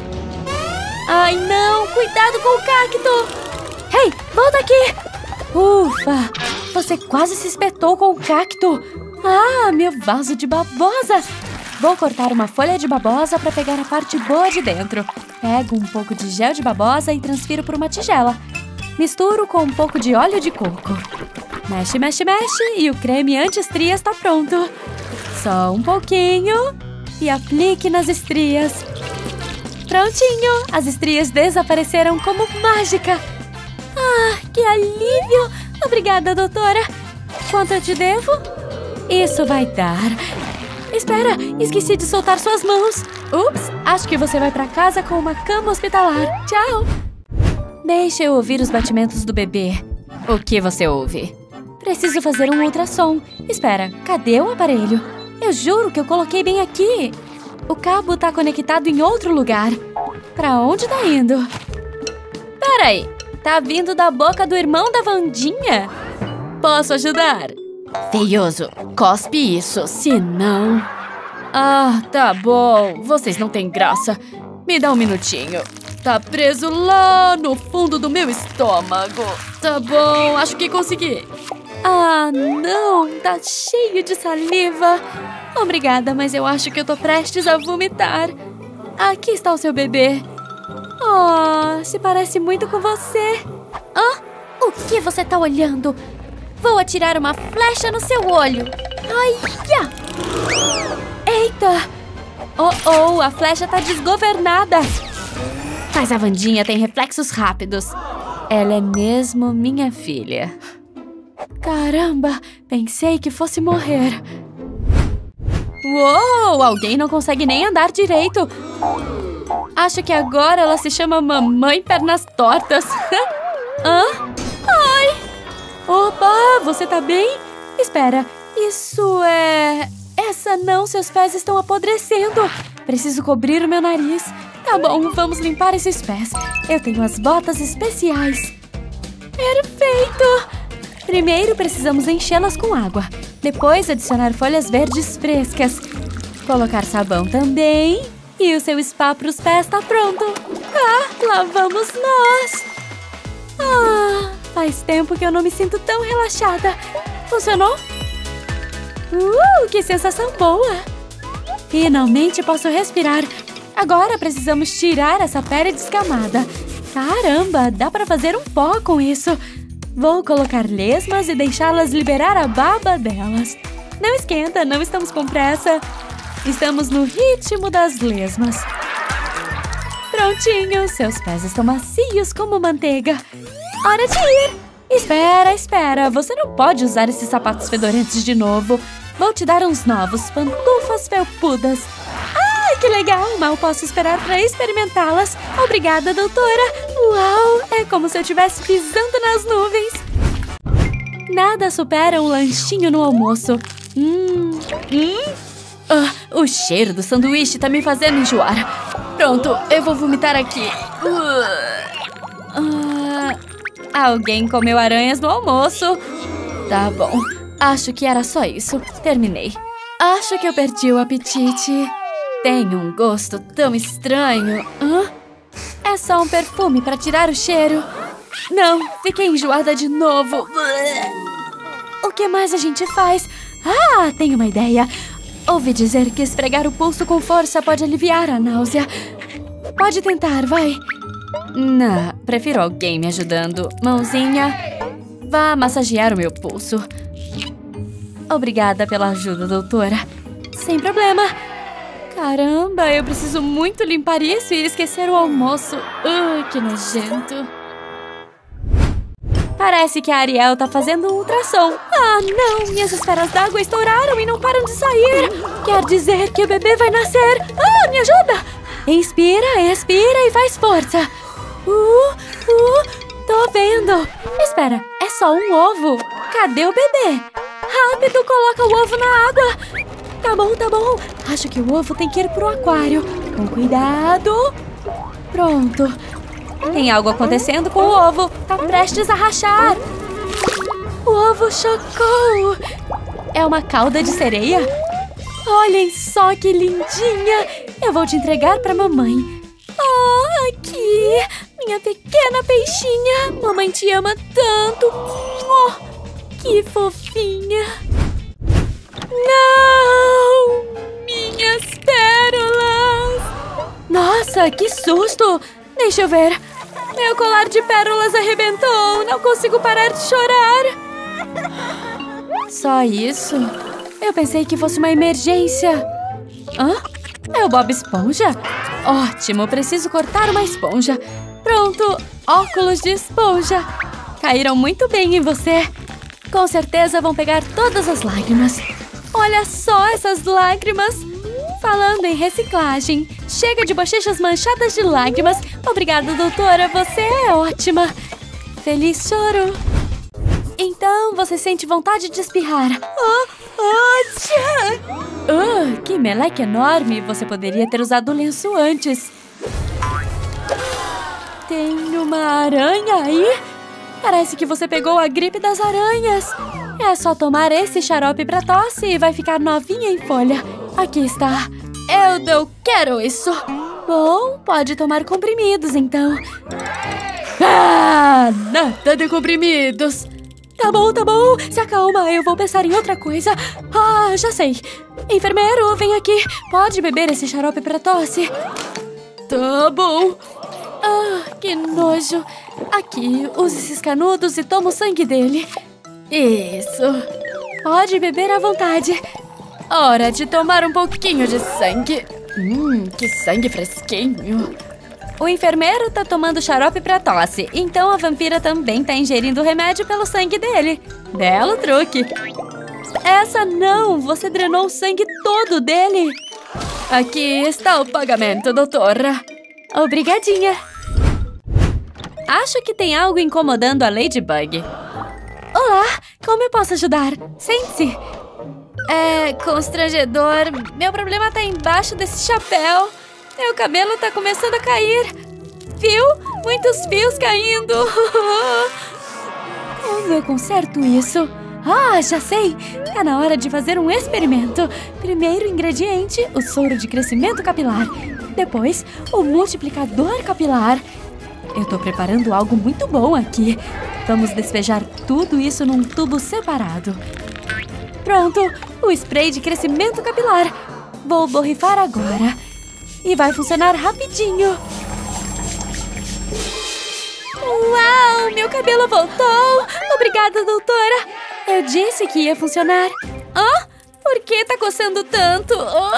Ai, não! Cuidado com o cacto! Ei, volta aqui! Ufa! Você quase se espetou com o cacto. Ah, meu vaso de babosa! Vou cortar uma folha de babosa para pegar a parte boa de dentro. Pego um pouco de gel de babosa e transfiro por uma tigela. Misturo com um pouco de óleo de coco. Mexe, mexe, mexe e o creme anti-estrias está pronto. Só um pouquinho e aplique nas estrias. Prontinho! As estrias desapareceram como mágica. Ah, que alívio! Obrigada, doutora. Quanto eu te devo? Isso vai dar. Espera, esqueci de soltar suas mãos. Ups, acho que você vai pra casa com uma cama hospitalar. Tchau. Deixa eu ouvir os batimentos do bebê. O que você ouve? Preciso fazer um ultrassom. Espera, cadê o aparelho? Eu juro que eu coloquei bem aqui. O cabo tá conectado em outro lugar. Pra onde tá indo? Peraí, tá vindo da boca do irmão da Wandinha? Posso ajudar? Feioso, cospe isso, senão... Ah, tá bom. Vocês não têm graça. Me dá um minutinho. Tá preso lá no fundo do meu estômago. Tá bom, acho que consegui. Ah, não. Tá cheio de saliva. Obrigada, mas eu acho que eu tô prestes a vomitar. Aqui está o seu bebê. Oh, se parece muito com você. Hã? O que você tá olhando? Vou atirar uma flecha no seu olho. Ai! Eita! Oh, a flecha tá desgovernada. Mas a Wandinha tem reflexos rápidos. Ela é mesmo minha filha. Caramba, pensei que fosse morrer. Uou, alguém não consegue nem andar direito. Acho que agora ela se chama Mamãe Pernas Tortas. Hã? Ai! Opa, você tá bem? Espera, isso é... Essa não, seus pés estão apodrecendo. Preciso cobrir o meu nariz. Tá bom, vamos limpar esses pés. Eu tenho as botas especiais. Perfeito! Primeiro precisamos enchê-las com água. Depois adicionar folhas verdes frescas. Colocar sabão também. E o seu spa para os pés tá pronto. Ah, lá vamos nós. Ah, faz tempo que eu não me sinto tão relaxada. Funcionou? Que sensação boa! Finalmente posso respirar. Agora precisamos tirar essa pele descamada. Caramba, dá pra fazer um pó com isso. Vou colocar lesmas e deixá-las liberar a baba delas. Não esquenta, não estamos com pressa. Estamos no ritmo das lesmas. Prontinho, seus pés estão macios como manteiga. Hora de ir! Espera, você não pode usar esses sapatos fedorentos de novo. Vou te dar uns novos, pantufas felpudas. Ai, que legal! Mal posso esperar para experimentá-las. Obrigada, doutora. Uau, é como se eu estivesse pisando nas nuvens. Nada supera um lanchinho no almoço. O cheiro do sanduíche tá me fazendo enjoar. Pronto, eu vou vomitar aqui. Alguém comeu aranhas no almoço. Tá bom, acho que era só isso. Terminei. Acho que eu perdi o apetite. Tem um gosto tão estranho. É só um perfume para tirar o cheiro. Não, fiquei enjoada de novo. O que mais a gente faz? Tenho uma ideia. Ouvi dizer que esfregar o pulso com força pode aliviar a náusea. Pode tentar, vai. Não, prefiro alguém me ajudando. Mãozinha, vá massagear o meu pulso. Obrigada pela ajuda, doutora. Sem problema. Caramba, eu preciso muito limpar isso e esquecer o almoço. Que nojento. Parece que a Ariel tá fazendo um ultrassom. Não! Minhas esferas d'água estouraram e não param de sair. Quer dizer que o bebê vai nascer. Me ajuda! Inspira, expira e faz força. Tô vendo. Espera, é só um ovo. Cadê o bebê? Rápido, coloca o ovo na água. Tá bom. Acho que o ovo tem que ir pro aquário. Com cuidado. Pronto. Tem algo acontecendo com o ovo. Tá prestes a rachar. O ovo chocou. É uma cauda de sereia? Olhem só que lindinha. Eu vou te entregar pra mamãe. Aqui. Minha pequena peixinha. Mamãe te ama tanto. Que fofinha. Não! Minhas pérolas! Nossa, que susto! Deixa eu ver. Meu colar de pérolas arrebentou. Não consigo parar de chorar. Só isso? Eu pensei que fosse uma emergência. É o Bob Esponja? Ótimo, preciso cortar uma esponja. Pronto, óculos de esponja. Caíram muito bem em você. Com certeza vão pegar todas as lágrimas. Olha só essas lágrimas. Falando em reciclagem, chega de bochechas manchadas de lágrimas. Obrigada, doutora, você é ótima. Feliz choro. Então, você sente vontade de espirrar. Que meleque enorme. Você poderia ter usado o lenço antes. Tem uma aranha aí? Parece que você pegou a gripe das aranhas. É só tomar esse xarope pra tosse e vai ficar novinha em folha. Aqui está. Eu não quero isso. Bom, pode tomar comprimidos, então. Nada de comprimidos. Tá bom. Se acalma, eu vou pensar em outra coisa. Já sei. Enfermeiro, vem aqui. Pode beber esse xarope pra tosse? Tá bom. Que nojo. Aqui, use esses canudos e toma o sangue dele. Isso. Pode beber à vontade. Hora de tomar um pouquinho de sangue. Que sangue fresquinho. O enfermeiro tá tomando xarope pra tosse, então a vampira também tá ingerindo o remédio pelo sangue dele. Belo truque. Essa não, você drenou o sangue todo dele. Aqui está o pagamento, doutora. Obrigadinha. Acho que tem algo incomodando a Ladybug. Olá, como eu posso ajudar? Sente-se. É constrangedor. Meu problema tá embaixo desse chapéu. Meu cabelo tá começando a cair. Viu? Muitos fios caindo. Como eu conserto isso? Já sei! Tá na hora de fazer um experimento. Primeiro ingrediente, o soro de crescimento capilar. Depois, o multiplicador capilar. Eu tô preparando algo muito bom aqui. Vamos despejar tudo isso num tubo separado. Pronto! O spray de crescimento capilar. Vou borrifar agora. E vai funcionar rapidinho. Uau! Meu cabelo voltou! Obrigada, doutora! Eu disse que ia funcionar. Por que tá coçando tanto?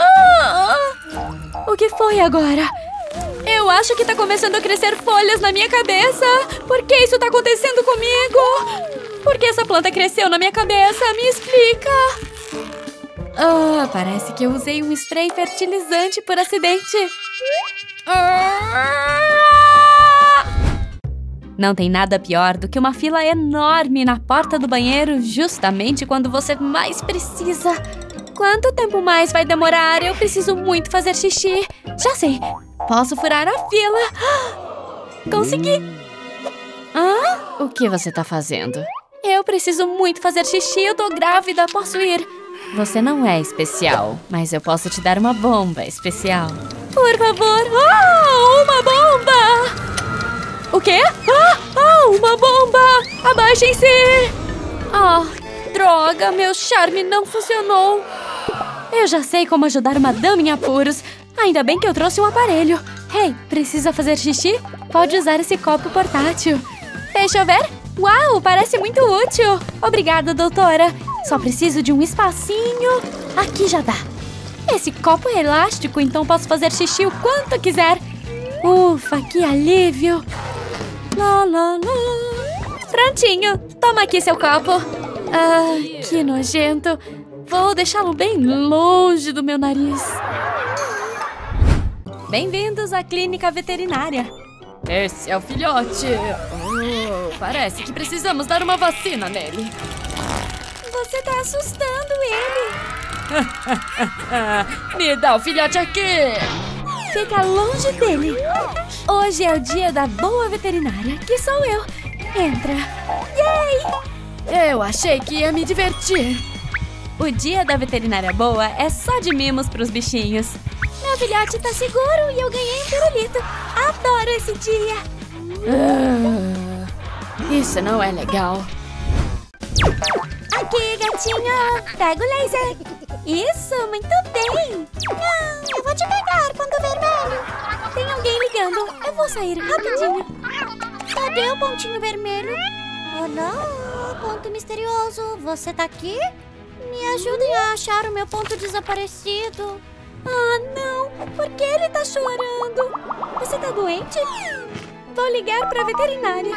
O que foi agora? Eu acho que tá começando a crescer folhas na minha cabeça. Por que isso tá acontecendo comigo? Por que essa planta cresceu na minha cabeça? Me explica! Parece que eu usei um spray fertilizante por acidente. Não tem nada pior do que uma fila enorme na porta do banheiro justamente quando você mais precisa. Quanto tempo mais vai demorar? Eu preciso muito fazer xixi. Já sei. Posso furar a fila. Consegui. O que você tá fazendo? Eu preciso muito fazer xixi. Eu tô grávida. Posso ir? Você não é especial, mas eu posso te dar uma bomba especial. Por favor. Uma bomba! O quê? Uma bomba! Abaixem-se! Droga, meu charme não funcionou. Eu já sei como ajudar uma dama em apuros. Ainda bem que eu trouxe um aparelho. Hey, precisa fazer xixi? Pode usar esse copo portátil. Deixa eu ver. Uau, parece muito útil. Obrigada, doutora. Só preciso de um espacinho. Aqui já dá. Esse copo é elástico, então posso fazer xixi o quanto quiser. Ufa, que alívio. Lá, lá, lá. Prontinho. Toma aqui seu copo. Que nojento. Vou deixá-lo bem longe do meu nariz. Bem-vindos à clínica veterinária. Esse é o filhote. Parece que precisamos dar uma vacina nele. Você tá assustando ele. Me dá o filhote aqui. Fica longe dele. Hoje é o dia da boa veterinária, que sou eu. Entra. Yay! Eu achei que ia me divertir. O dia da veterinária boa é só de mimos pros bichinhos. Meu filhote tá seguro e eu ganhei um pirulito. Adoro esse dia. Isso não é legal. Aqui, gatinho. Pega o laser. Isso, muito bem. Não, eu vou te pegar, ponto vermelho. Tem alguém ligando. Eu vou sair rapidinho. Cadê o pontinho vermelho? Olá, ponto misterioso. Você tá aqui? Me ajudem a achar o meu ponto desaparecido. Não. Por que ele tá chorando? Você tá doente? Vou ligar pra veterinária.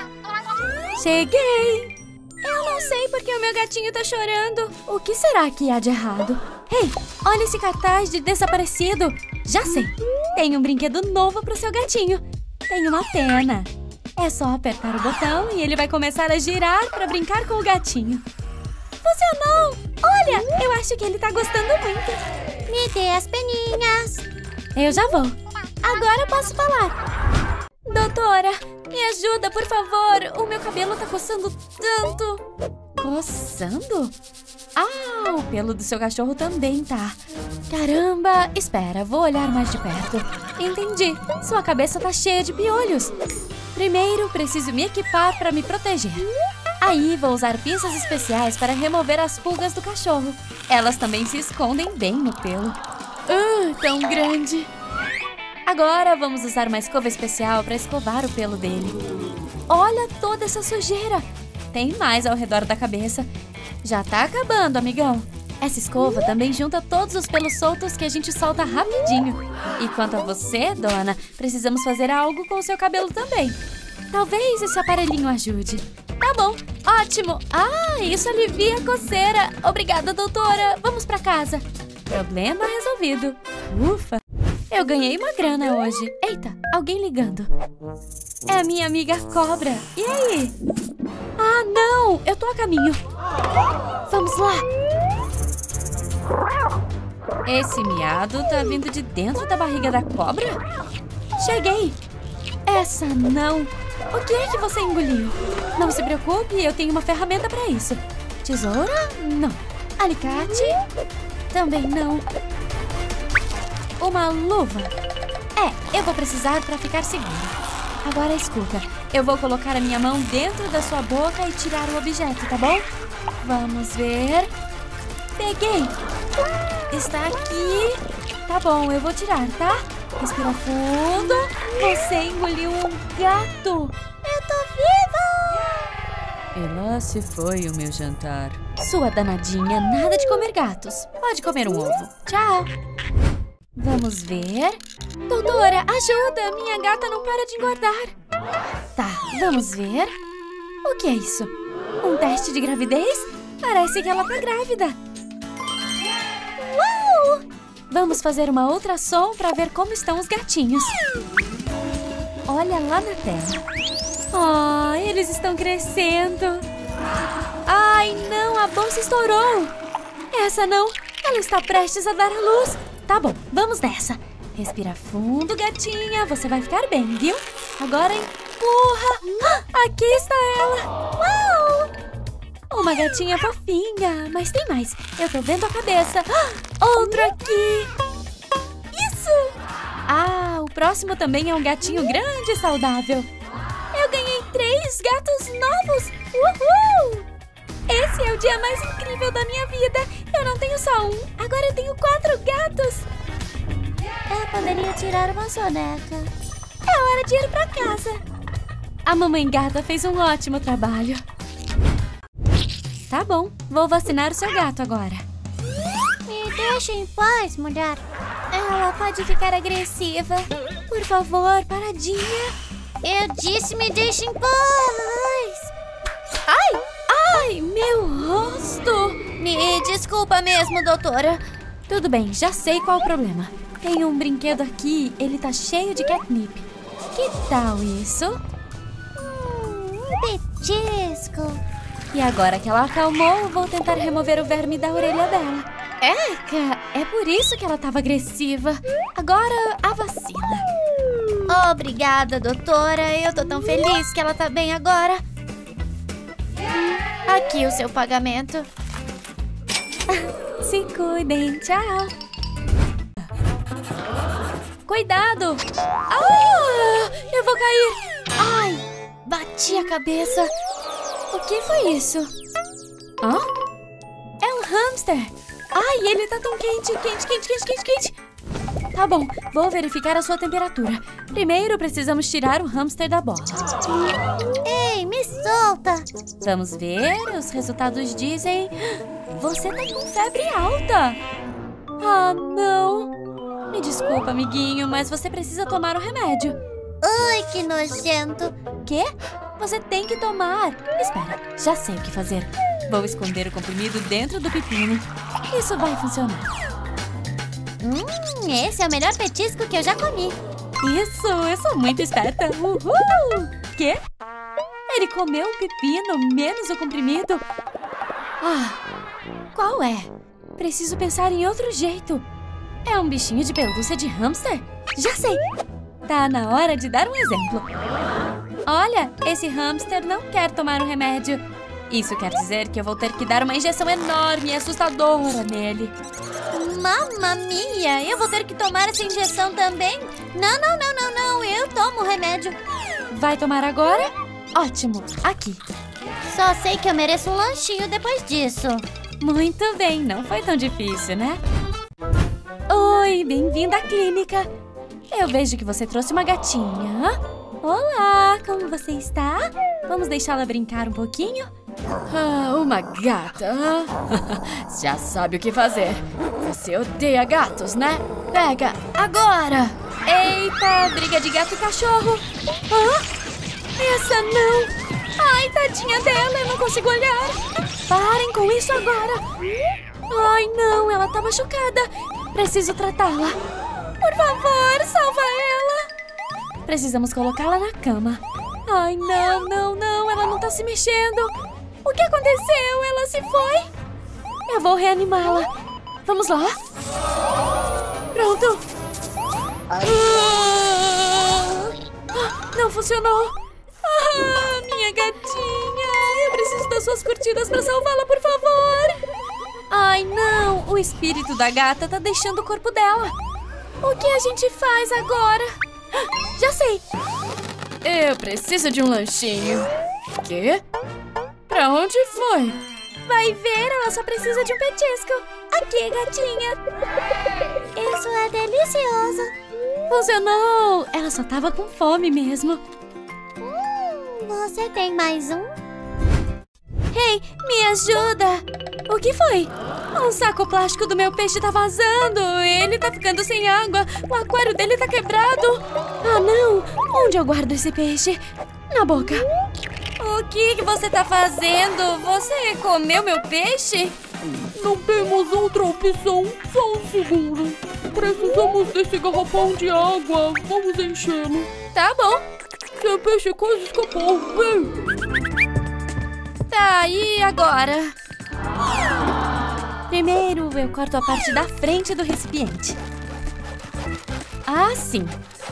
Cheguei. Eu não sei porque o meu gatinho tá chorando. O que será que há de errado? Ei, olha esse cartaz de desaparecido. Já sei. Tem um brinquedo novo pro seu gatinho. Tem uma pena. É só apertar o botão e ele vai começar a girar pra brincar com o gatinho. Funcionou! Olha, eu acho que ele tá gostando muito. Me dê as peninhas. Eu já vou. Agora eu posso falar. Doutora, me ajuda, por favor. O meu cabelo tá coçando tanto. Coçando? O pelo do seu cachorro também tá. Caramba, espera, vou olhar mais de perto. Entendi, sua cabeça tá cheia de piolhos. Primeiro, preciso me equipar para me proteger. Aí, vou usar pinças especiais para remover as pulgas do cachorro. Elas também se escondem bem no pelo. Tão grande. Agora, vamos usar uma escova especial para escovar o pelo dele. Olha toda essa sujeira. Tem mais ao redor da cabeça. Já tá acabando, amigão. Essa escova também junta todos os pelos soltos que a gente solta rapidinho. E quanto a você, dona, precisamos fazer algo com o seu cabelo também. Talvez esse aparelhinho ajude. Tá bom, ótimo. Isso alivia a coceira. Obrigada, doutora. Vamos pra casa. Problema resolvido. Ufa. Eu ganhei uma grana hoje. Eita, alguém ligando. É a minha amiga cobra. E aí? Não, eu tô a caminho. Vamos lá. Esse miado tá vindo de dentro da barriga da cobra? Cheguei. Essa não. O que é que você engoliu? Não se preocupe, eu tenho uma ferramenta pra isso. Tesoura? Não. Alicate? Também não. Uma luva? Eu vou precisar pra ficar segura. Agora escuta, eu vou colocar a minha mão dentro da sua boca e tirar o objeto, tá bom? Vamos ver. Peguei. Está aqui. Tá bom, eu vou tirar, tá? Respira fundo. Você engoliu um gato. Eu tô viva! E lá se foi o meu jantar. Sua danadinha, nada de comer gatos. Pode comer um ovo. Tchau. Vamos ver. Doutora, ajuda! Minha gata não para de engordar. Tá, vamos ver. O que é isso? Um teste de gravidez? Parece que ela tá grávida. Uau! Vamos fazer uma ultrassom para ver como estão os gatinhos. Olha lá na tela. Oh, eles estão crescendo. Ai, não, a bolsa estourou. Essa não, ela está prestes a dar a luz. Tá bom, vamos nessa. Respira fundo, gatinha, você vai ficar bem, viu? Agora empurra. Aqui está ela. Uau! Uma gatinha fofinha, mas tem mais. Eu tô vendo a cabeça. Outro aqui. Isso! Ah, o próximo também é um gatinho grande e saudável. Eu ganhei 3 gatos novos! Uhul! Esse é o dia mais incrível da minha vida! Eu não tenho só um, agora eu tenho 4 gatos! Eu poderia tirar uma soneca. É hora de ir pra casa. A mamãe gata fez um ótimo trabalho. Tá bom, vou vacinar o seu gato agora. Me deixa em paz, mulher. Ela pode ficar agressiva. Por favor, paradinha. Eu disse me deixe em paz! Ai! Ai, meu rosto! Me desculpa mesmo, doutora. Tudo bem, já sei qual é o problema. Tem um brinquedo aqui, ele tá cheio de catnip. Que tal isso? Um petisco. E agora que ela acalmou, vou tentar remover o verme da orelha dela. Eca, é por isso que ela tava agressiva. Agora, a vacina. Obrigada, doutora. Eu tô tão feliz que ela tá bem agora. Aqui o seu pagamento. Se cuidem, tchau. Cuidado! Ah, eu vou cair. Ai, bati a cabeça. O que foi isso? Hã? É um hamster. Ai, ele tá tão quente. Tá bom, vou verificar a sua temperatura. Primeiro, precisamos tirar o hamster da bola. Ei, me solta! Vamos ver, os resultados dizem... Você tá com febre alta! Ah, não! Me desculpa, amiguinho, mas você precisa tomar o remédio. Ai, que nojento! Quê? Você tem que tomar. Espera, já sei o que fazer. Vou esconder o comprimido dentro do pepino. Isso vai funcionar. Esse é o melhor petisco que eu já comi. Isso, eu sou muito esperta. Uhul! Quê? Ele comeu o pepino, menos o comprimido? Ah, qual é? Preciso pensar em outro jeito. É um bichinho de pelúcia de hamster? Já sei! Tá na hora de dar um exemplo. Olha, esse hamster não quer tomar o remédio. Isso quer dizer que eu vou ter que dar uma injeção enorme e assustadora nele. Mamma mia! Eu vou ter que tomar essa injeção também? Não, eu tomo o remédio. Vai tomar agora? Ótimo, aqui. Só sei que eu mereço um lanchinho depois disso. Muito bem, não foi tão difícil, né? Oi, bem-vinda à clínica. Eu vejo que você trouxe uma gatinha. Olá, como você está? Vamos deixá-la brincar um pouquinho? Ah, uma gata. Já sabe o que fazer. Você odeia gatos, né? Pega agora! Eita, briga de gato e cachorro. Essa não! Ai, tadinha dela, eu não consigo olhar. Parem com isso agora. Ai, não, ela tá machucada. Preciso tratá-la. Por favor, salva ela. Precisamos colocá-la na cama. Ai, não, ela não tá se mexendo. O que aconteceu? Ela se foi? Eu vou reanimá-la. Vamos lá. Pronto. Não funcionou. Minha gatinha. Eu preciso das suas curtidas pra salvá-la, por favor. Ai, não. O espírito da gata tá deixando o corpo dela. O que a gente faz agora? Já sei. Eu preciso de um lanchinho. Quê? Pra onde foi? Vai ver, ela só precisa de um petisco. Aqui, gatinha. Isso é delicioso. Funcionou! Ela só tava com fome mesmo. Você tem mais um? Ei, me ajuda! O que foi? Um saco plástico do meu peixe tá vazando. Ele tá ficando sem água. O aquário dele tá quebrado. Ah, não! Onde eu guardo esse peixe? Na boca. O que você tá fazendo? Você comeu meu peixe? Não temos outra opção. Só um segundo. Precisamos desse garrafão de água. Vamos enchê-lo. Tá bom. Seu peixe quase escapou. Vem. Tá, e agora? Primeiro, eu corto a parte da frente do recipiente. Assim.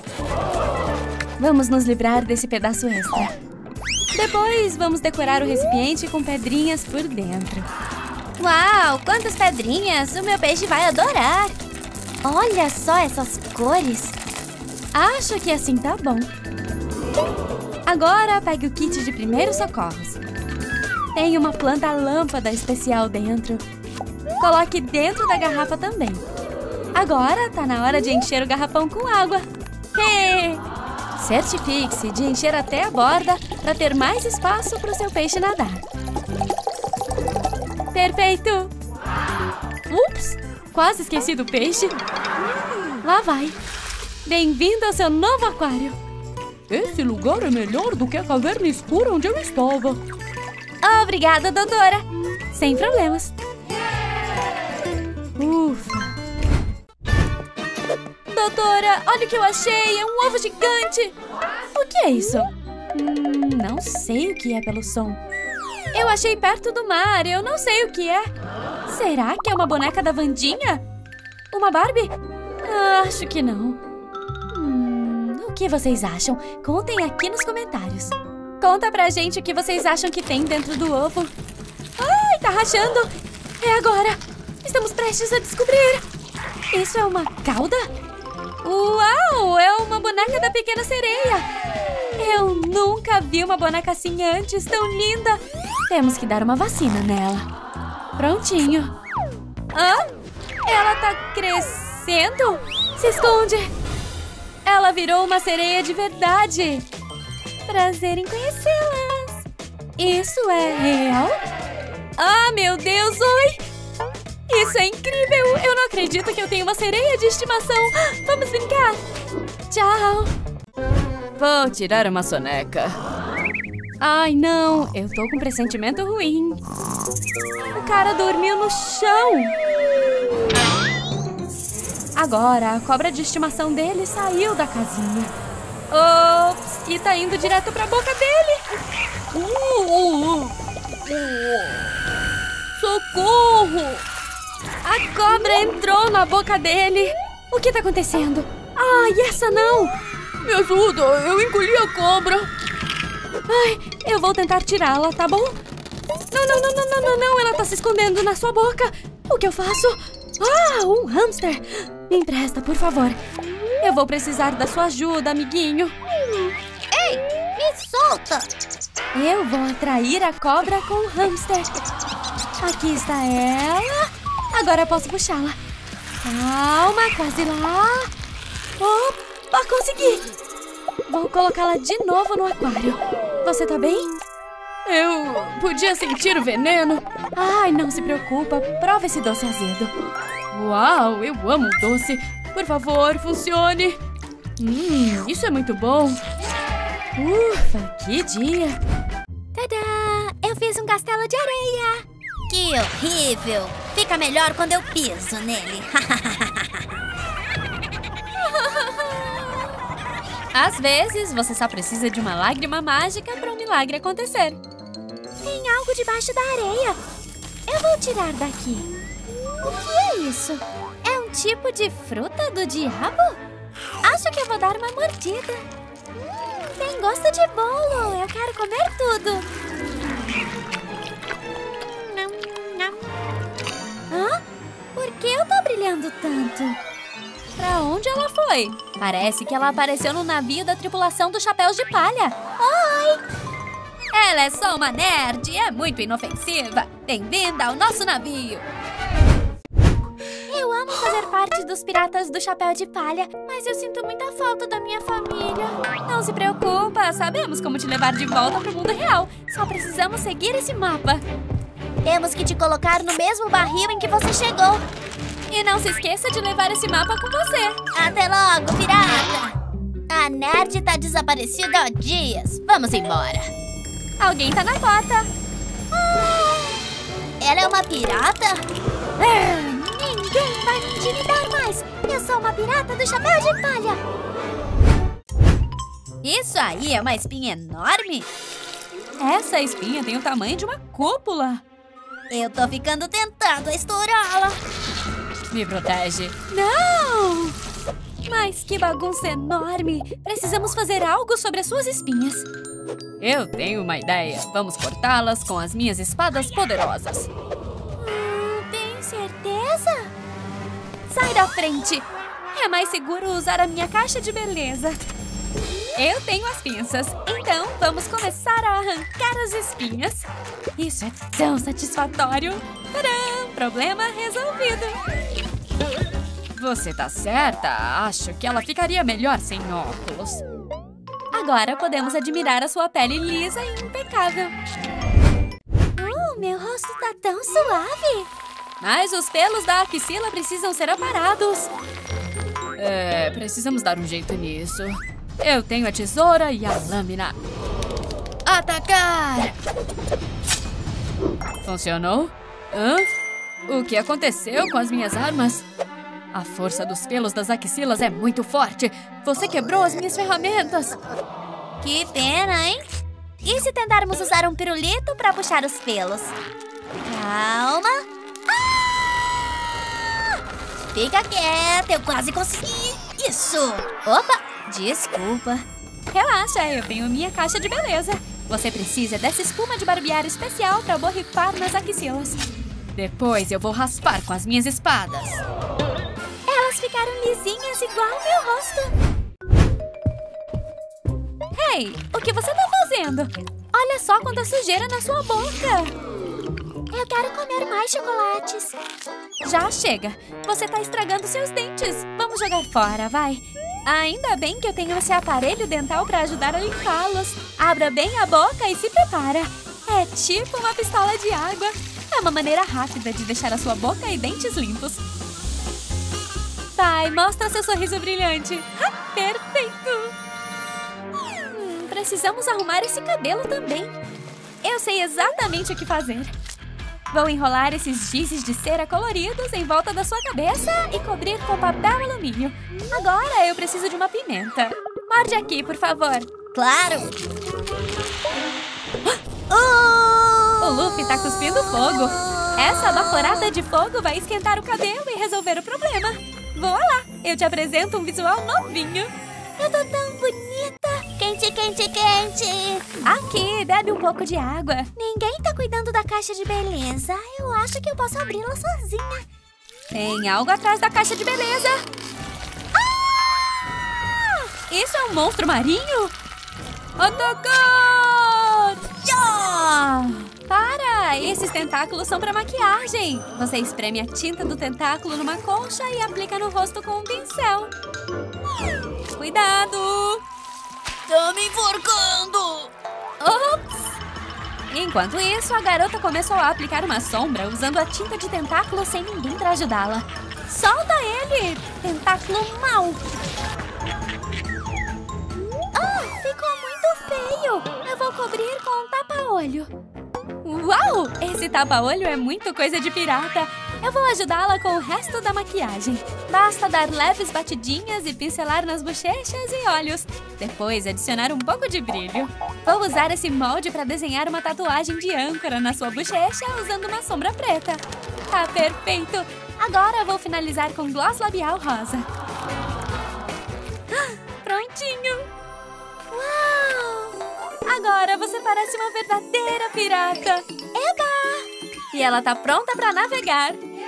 Vamos nos livrar desse pedaço extra. Depois, vamos decorar o recipiente com pedrinhas por dentro. Uau, quantas pedrinhas! O meu peixe vai adorar! Olha só essas cores! Acho que assim tá bom. Agora, pegue o kit de primeiros socorros. Tem uma planta lâmpada especial dentro. Coloque dentro da garrafa também. Agora, tá na hora de encher o garrafão com água. Certifique-se de encher até a borda para ter mais espaço para o seu peixe nadar. Perfeito! Ups! Quase esqueci do peixe. Lá vai. Bem-vindo ao seu novo aquário. Esse lugar é melhor do que a caverna escura onde eu estava. Obrigada, doutora. Sem problemas. Ufa. Doutora, olha o que eu achei. É um ovo gigante. O que é isso? Não sei o que é pelo som. Eu achei perto do mar. Eu não sei o que é. Será que é uma boneca da Wandinha? Uma Barbie? Acho que não. O que vocês acham? Contem aqui nos comentários. Conta pra gente o que vocês acham que tem dentro do ovo. Ai, tá rachando. É agora. Estamos prestes a descobrir. Isso é uma cauda? Uau, é uma boneca da Pequena Sereia. Eu nunca vi uma boneca assim antes, tão linda. Temos que dar uma vacina nela. Prontinho. Hã? Ela tá crescendo? Se esconde. Ela virou uma sereia de verdade. Prazer em conhecê-las. Isso é real? Ah, meu Deus, oi! Isso é incrível! Eu não acredito que eu tenho uma sereia de estimação. Vamos brincar. Tchau. Vou tirar uma soneca. Ai, não. Eu tô com um pressentimento ruim. O cara dormiu no chão. Agora, a cobra de estimação dele saiu da casinha. Ops! E tá indo direto pra boca dele. Socorro! A cobra entrou na boca dele. O que tá acontecendo? Ai, essa não! Me ajuda, eu engoli a cobra. Ai, eu vou tentar tirá-la, tá bom? Não, ela tá se escondendo na sua boca. O que eu faço? Ah, um hamster. Me empresta, por favor. Eu vou precisar da sua ajuda, amiguinho. Ei, me solta! Eu vou atrair a cobra com o hamster. Aqui está ela. Agora posso puxá-la. Calma, quase lá. Opa, consegui. Vou colocá-la de novo no aquário. Você tá bem? Eu podia sentir o veneno. Ai, não se preocupa. Prova esse doce azedo. Uau, eu amo doce. Por favor, funcione. Isso é muito bom. Ufa, que dia. Tadá! Eu fiz um castelo de areia. Que horrível! Fica melhor quando eu piso nele. Às vezes, você só precisa de uma lágrima mágica para um milagre acontecer. Tem algo debaixo da areia. Eu vou tirar daqui. O que é isso? É um tipo de fruta do diabo? Acho que eu vou dar uma mordida. Tem gosto de bolo. Eu quero comer tudo. Hã? Por que eu tô brilhando tanto? Pra onde ela foi? Parece que ela apareceu no navio da tripulação dos Chapéus de Palha. Oi! Ela é só uma nerd e é muito inofensiva. Bem-vinda ao nosso navio. Eu amo fazer parte dos Piratas do Chapéu de Palha, mas eu sinto muita falta da minha família. Não se preocupa, sabemos como te levar de volta pro mundo real. Só precisamos seguir esse mapa. Temos que te colocar no mesmo barril em que você chegou. E não se esqueça de levar esse mapa com você. Até logo, pirata! A nerd tá desaparecida há dias. Vamos embora. Alguém tá na porta. Ela é uma pirata? Ninguém vai me intimidar mais. Eu sou uma pirata do Chapéu de Palha. Isso aí é uma espinha enorme? Essa espinha tem o tamanho de uma cúpula. Eu tô ficando tentado a estourá-la. Me protege. Não! Mas que bagunça enorme! Precisamos fazer algo sobre as suas espinhas. Eu tenho uma ideia. Vamos cortá-las com as minhas espadas poderosas. Tem certeza? Sai da frente! É mais seguro usar a minha caixa de beleza. Eu tenho as pinças, então vamos começar a arrancar as espinhas. Isso é tão satisfatório! Tadã! Problema resolvido! Você tá certa. Acho que ela ficaria melhor sem óculos. Agora podemos admirar a sua pele lisa e impecável. Meu rosto tá tão suave. Mas os pelos da axila precisam ser aparados. Precisamos dar um jeito nisso. Eu tenho a tesoura e a lâmina. Atacar! Funcionou? Hã? O que aconteceu com as minhas armas? A força dos pelos das axilas é muito forte. Você quebrou as minhas ferramentas. Que pena, hein? E se tentarmos usar um pirulito pra puxar os pelos? Calma. Fica quieta, eu quase consegui. Isso. Opa, desculpa. Relaxa, eu tenho minha caixa de beleza. Você precisa dessa espuma de barbear especial para borrifar nas axilas. Depois eu vou raspar com as minhas espadas. Elas ficaram lisinhas igual ao meu rosto. Ei, o que você tá fazendo? Olha só quanta sujeira na sua boca. Eu quero comer mais chocolates. Já chega. Você tá estragando seus dentes. Vamos jogar fora, vai. Ainda bem que eu tenho esse aparelho dental para ajudar a limpá-los. Abra bem a boca e se prepara. É tipo uma pistola de água. É uma maneira rápida de deixar a sua boca e dentes limpos. Vai, mostra seu sorriso brilhante. Perfeito! Precisamos arrumar esse cabelo também. Eu sei exatamente o que fazer. Vou enrolar esses gizes de cera coloridos em volta da sua cabeça e cobrir com papel alumínio. Agora eu preciso de uma pimenta. Morde aqui, por favor. Claro! O Luffy tá cuspindo fogo. Essa baforada de fogo vai esquentar o cabelo e resolver o problema. Voa lá, eu te apresento um visual novinho. Eu tô tão bonita! Quente, quente, quente! Aqui, bebe um pouco de água. Ninguém tá cuidando da caixa de beleza. Eu acho que eu posso abri-la sozinha. Tem algo atrás da caixa de beleza. Isso é um monstro marinho? Atacar! Para! Esses tentáculos são para maquiagem. Você espreme a tinta do tentáculo numa concha e aplica no rosto com um pincel. Cuidado! Tô me enforcando! Ops! Enquanto isso, a garota começou a aplicar uma sombra usando a tinta de tentáculo sem ninguém para ajudá-la. Solta ele! Tentáculo mau! Ficou muito feio! Eu vou cobrir com um tapa-olho. Uau! Esse tapa-olho é muito coisa de pirata. Eu vou ajudá-la com o resto da maquiagem. Basta dar leves batidinhas e pincelar nas bochechas e olhos. Depois adicionar um pouco de brilho. Vou usar esse molde para desenhar uma tatuagem de âncora na sua bochecha usando uma sombra preta. Tá perfeito! Agora vou finalizar com gloss labial rosa. Prontinho! Uau! Agora você parece uma verdadeira pirata. Eba! E ela tá pronta para navegar.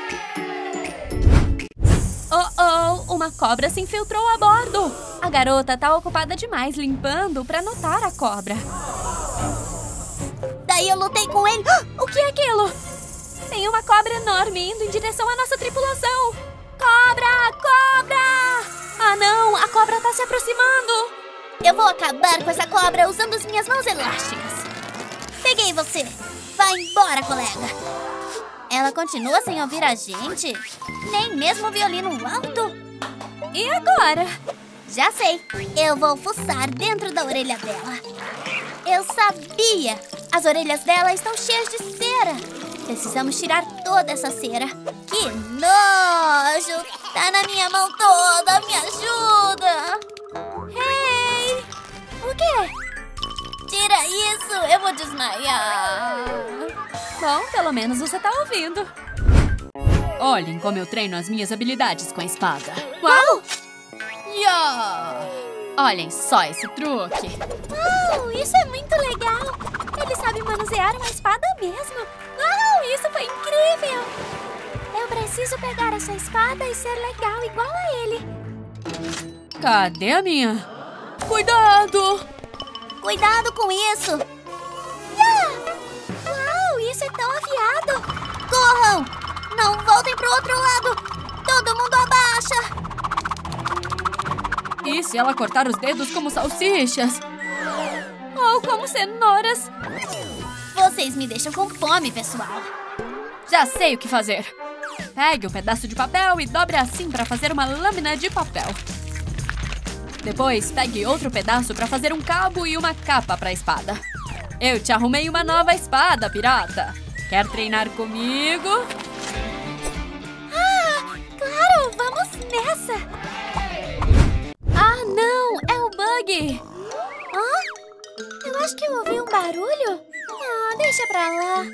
Uma cobra se infiltrou a bordo. A garota tá ocupada demais limpando para notar a cobra. Daí eu lutei com ele. O que é aquilo? Tem uma cobra enorme indo em direção à nossa tripulação. Cobra! Cobra! Ah não, a cobra tá se aproximando. Eu vou acabar com essa cobra usando as minhas mãos elásticas. Peguei você. Vai embora, colega. Ela continua sem ouvir a gente? Nem mesmo o violino alto? E agora? Já sei. Eu vou fuçar dentro da orelha dela. Eu sabia! As orelhas dela estão cheias de cera. Precisamos tirar toda essa cera. Que nojo! Tá na minha mão toda. Me ajuda! Hey! O Respira isso, eu vou desmaiar. Bom, pelo menos você tá ouvindo. Olhem como eu treino as minhas habilidades com a espada. Uau! Ya! Olhem só esse truque. Uau, isso é muito legal. Ele sabe manusear uma espada mesmo. Uau, isso foi incrível. Eu preciso pegar essa espada e ser legal igual a ele. Cadê a minha? Cuidado! Cuidado com isso. Yeah! Uau, isso é tão afiado. Corram! Não voltem pro outro lado. Todo mundo abaixa. E se ela cortar os dedos como salsichas? Ou como cenouras? Vocês me deixam com fome, pessoal. Já sei o que fazer. Pegue um pedaço de papel e dobre assim para fazer uma lâmina de papel. Depois, pegue outro pedaço para fazer um cabo e uma capa para a espada. Eu te arrumei uma nova espada, pirata. Quer treinar comigo? Ah, claro, vamos nessa. Ah, não! É o Bug! Hã? Eu acho que eu ouvi um barulho. Ah, deixa pra lá.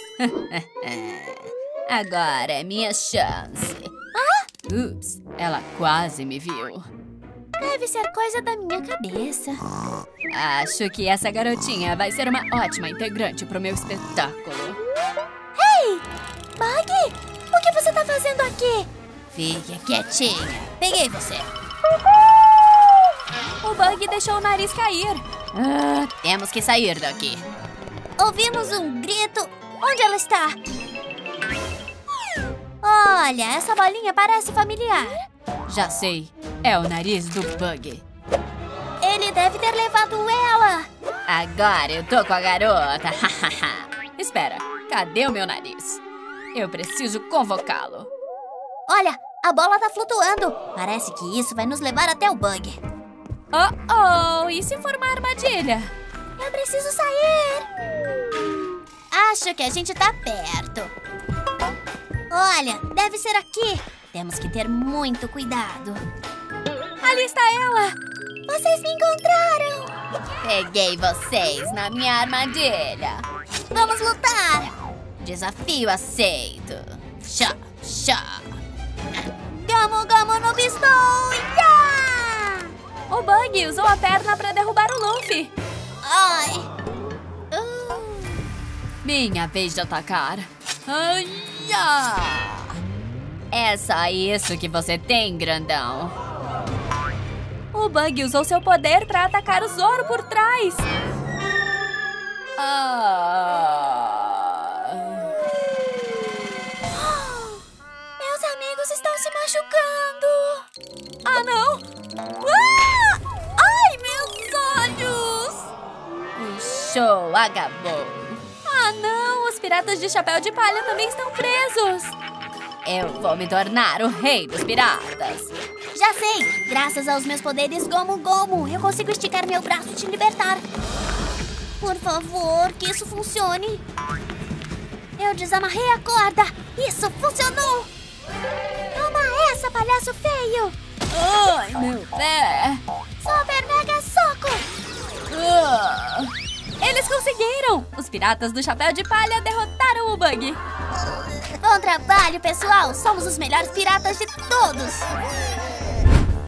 Agora é minha chance. Ups, ela quase me viu. Deve ser coisa da minha cabeça. Acho que essa garotinha vai ser uma ótima integrante pro meu espetáculo. Ei! Bug! O que você tá fazendo aqui? Fique quietinha. Peguei você. O Bug deixou o nariz cair. Temos que sair daqui. Ouvimos um grito. Onde ela está? Olha, essa bolinha parece familiar. Já sei. É o nariz do Bug. Ele deve ter levado ela. Agora eu tô com a garota. Espera, cadê o meu nariz? Eu preciso convocá-lo. Olha, a bola tá flutuando. Parece que isso vai nos levar até o Bug. Oh, e se for uma armadilha? Eu preciso sair. Acho que a gente tá perto. Olha, deve ser aqui. Temos que ter muito cuidado. Ali está ela! Vocês me encontraram. Peguei vocês na minha armadilha. Vamos lutar. Desafio aceito. Chá, chá. Gamo, gamo no pistol. Yeah! O Bug usou a perna para derrubar o Luffy. Ai. Minha vez de atacar. Ai-ya! É só isso que você tem, grandão. O Bug usou seu poder para atacar o Zoro por trás. Meus amigos estão se machucando. Ah, não! Ai, meus olhos! O show acabou. Ah, não! Os piratas de chapéu de palha também estão presos. Eu vou me tornar o rei dos piratas. Já sei! Graças aos meus poderes Gomu Gomu, eu consigo esticar meu braço e te libertar. Por favor, que isso funcione. Eu desamarrei a corda. Isso funcionou! Toma essa, palhaço feio! Ai, meu pé! Super mega soco! Eles conseguiram! Os piratas do chapéu de palha derrotaram o Bug. Bom trabalho, pessoal! Somos os melhores piratas de todos!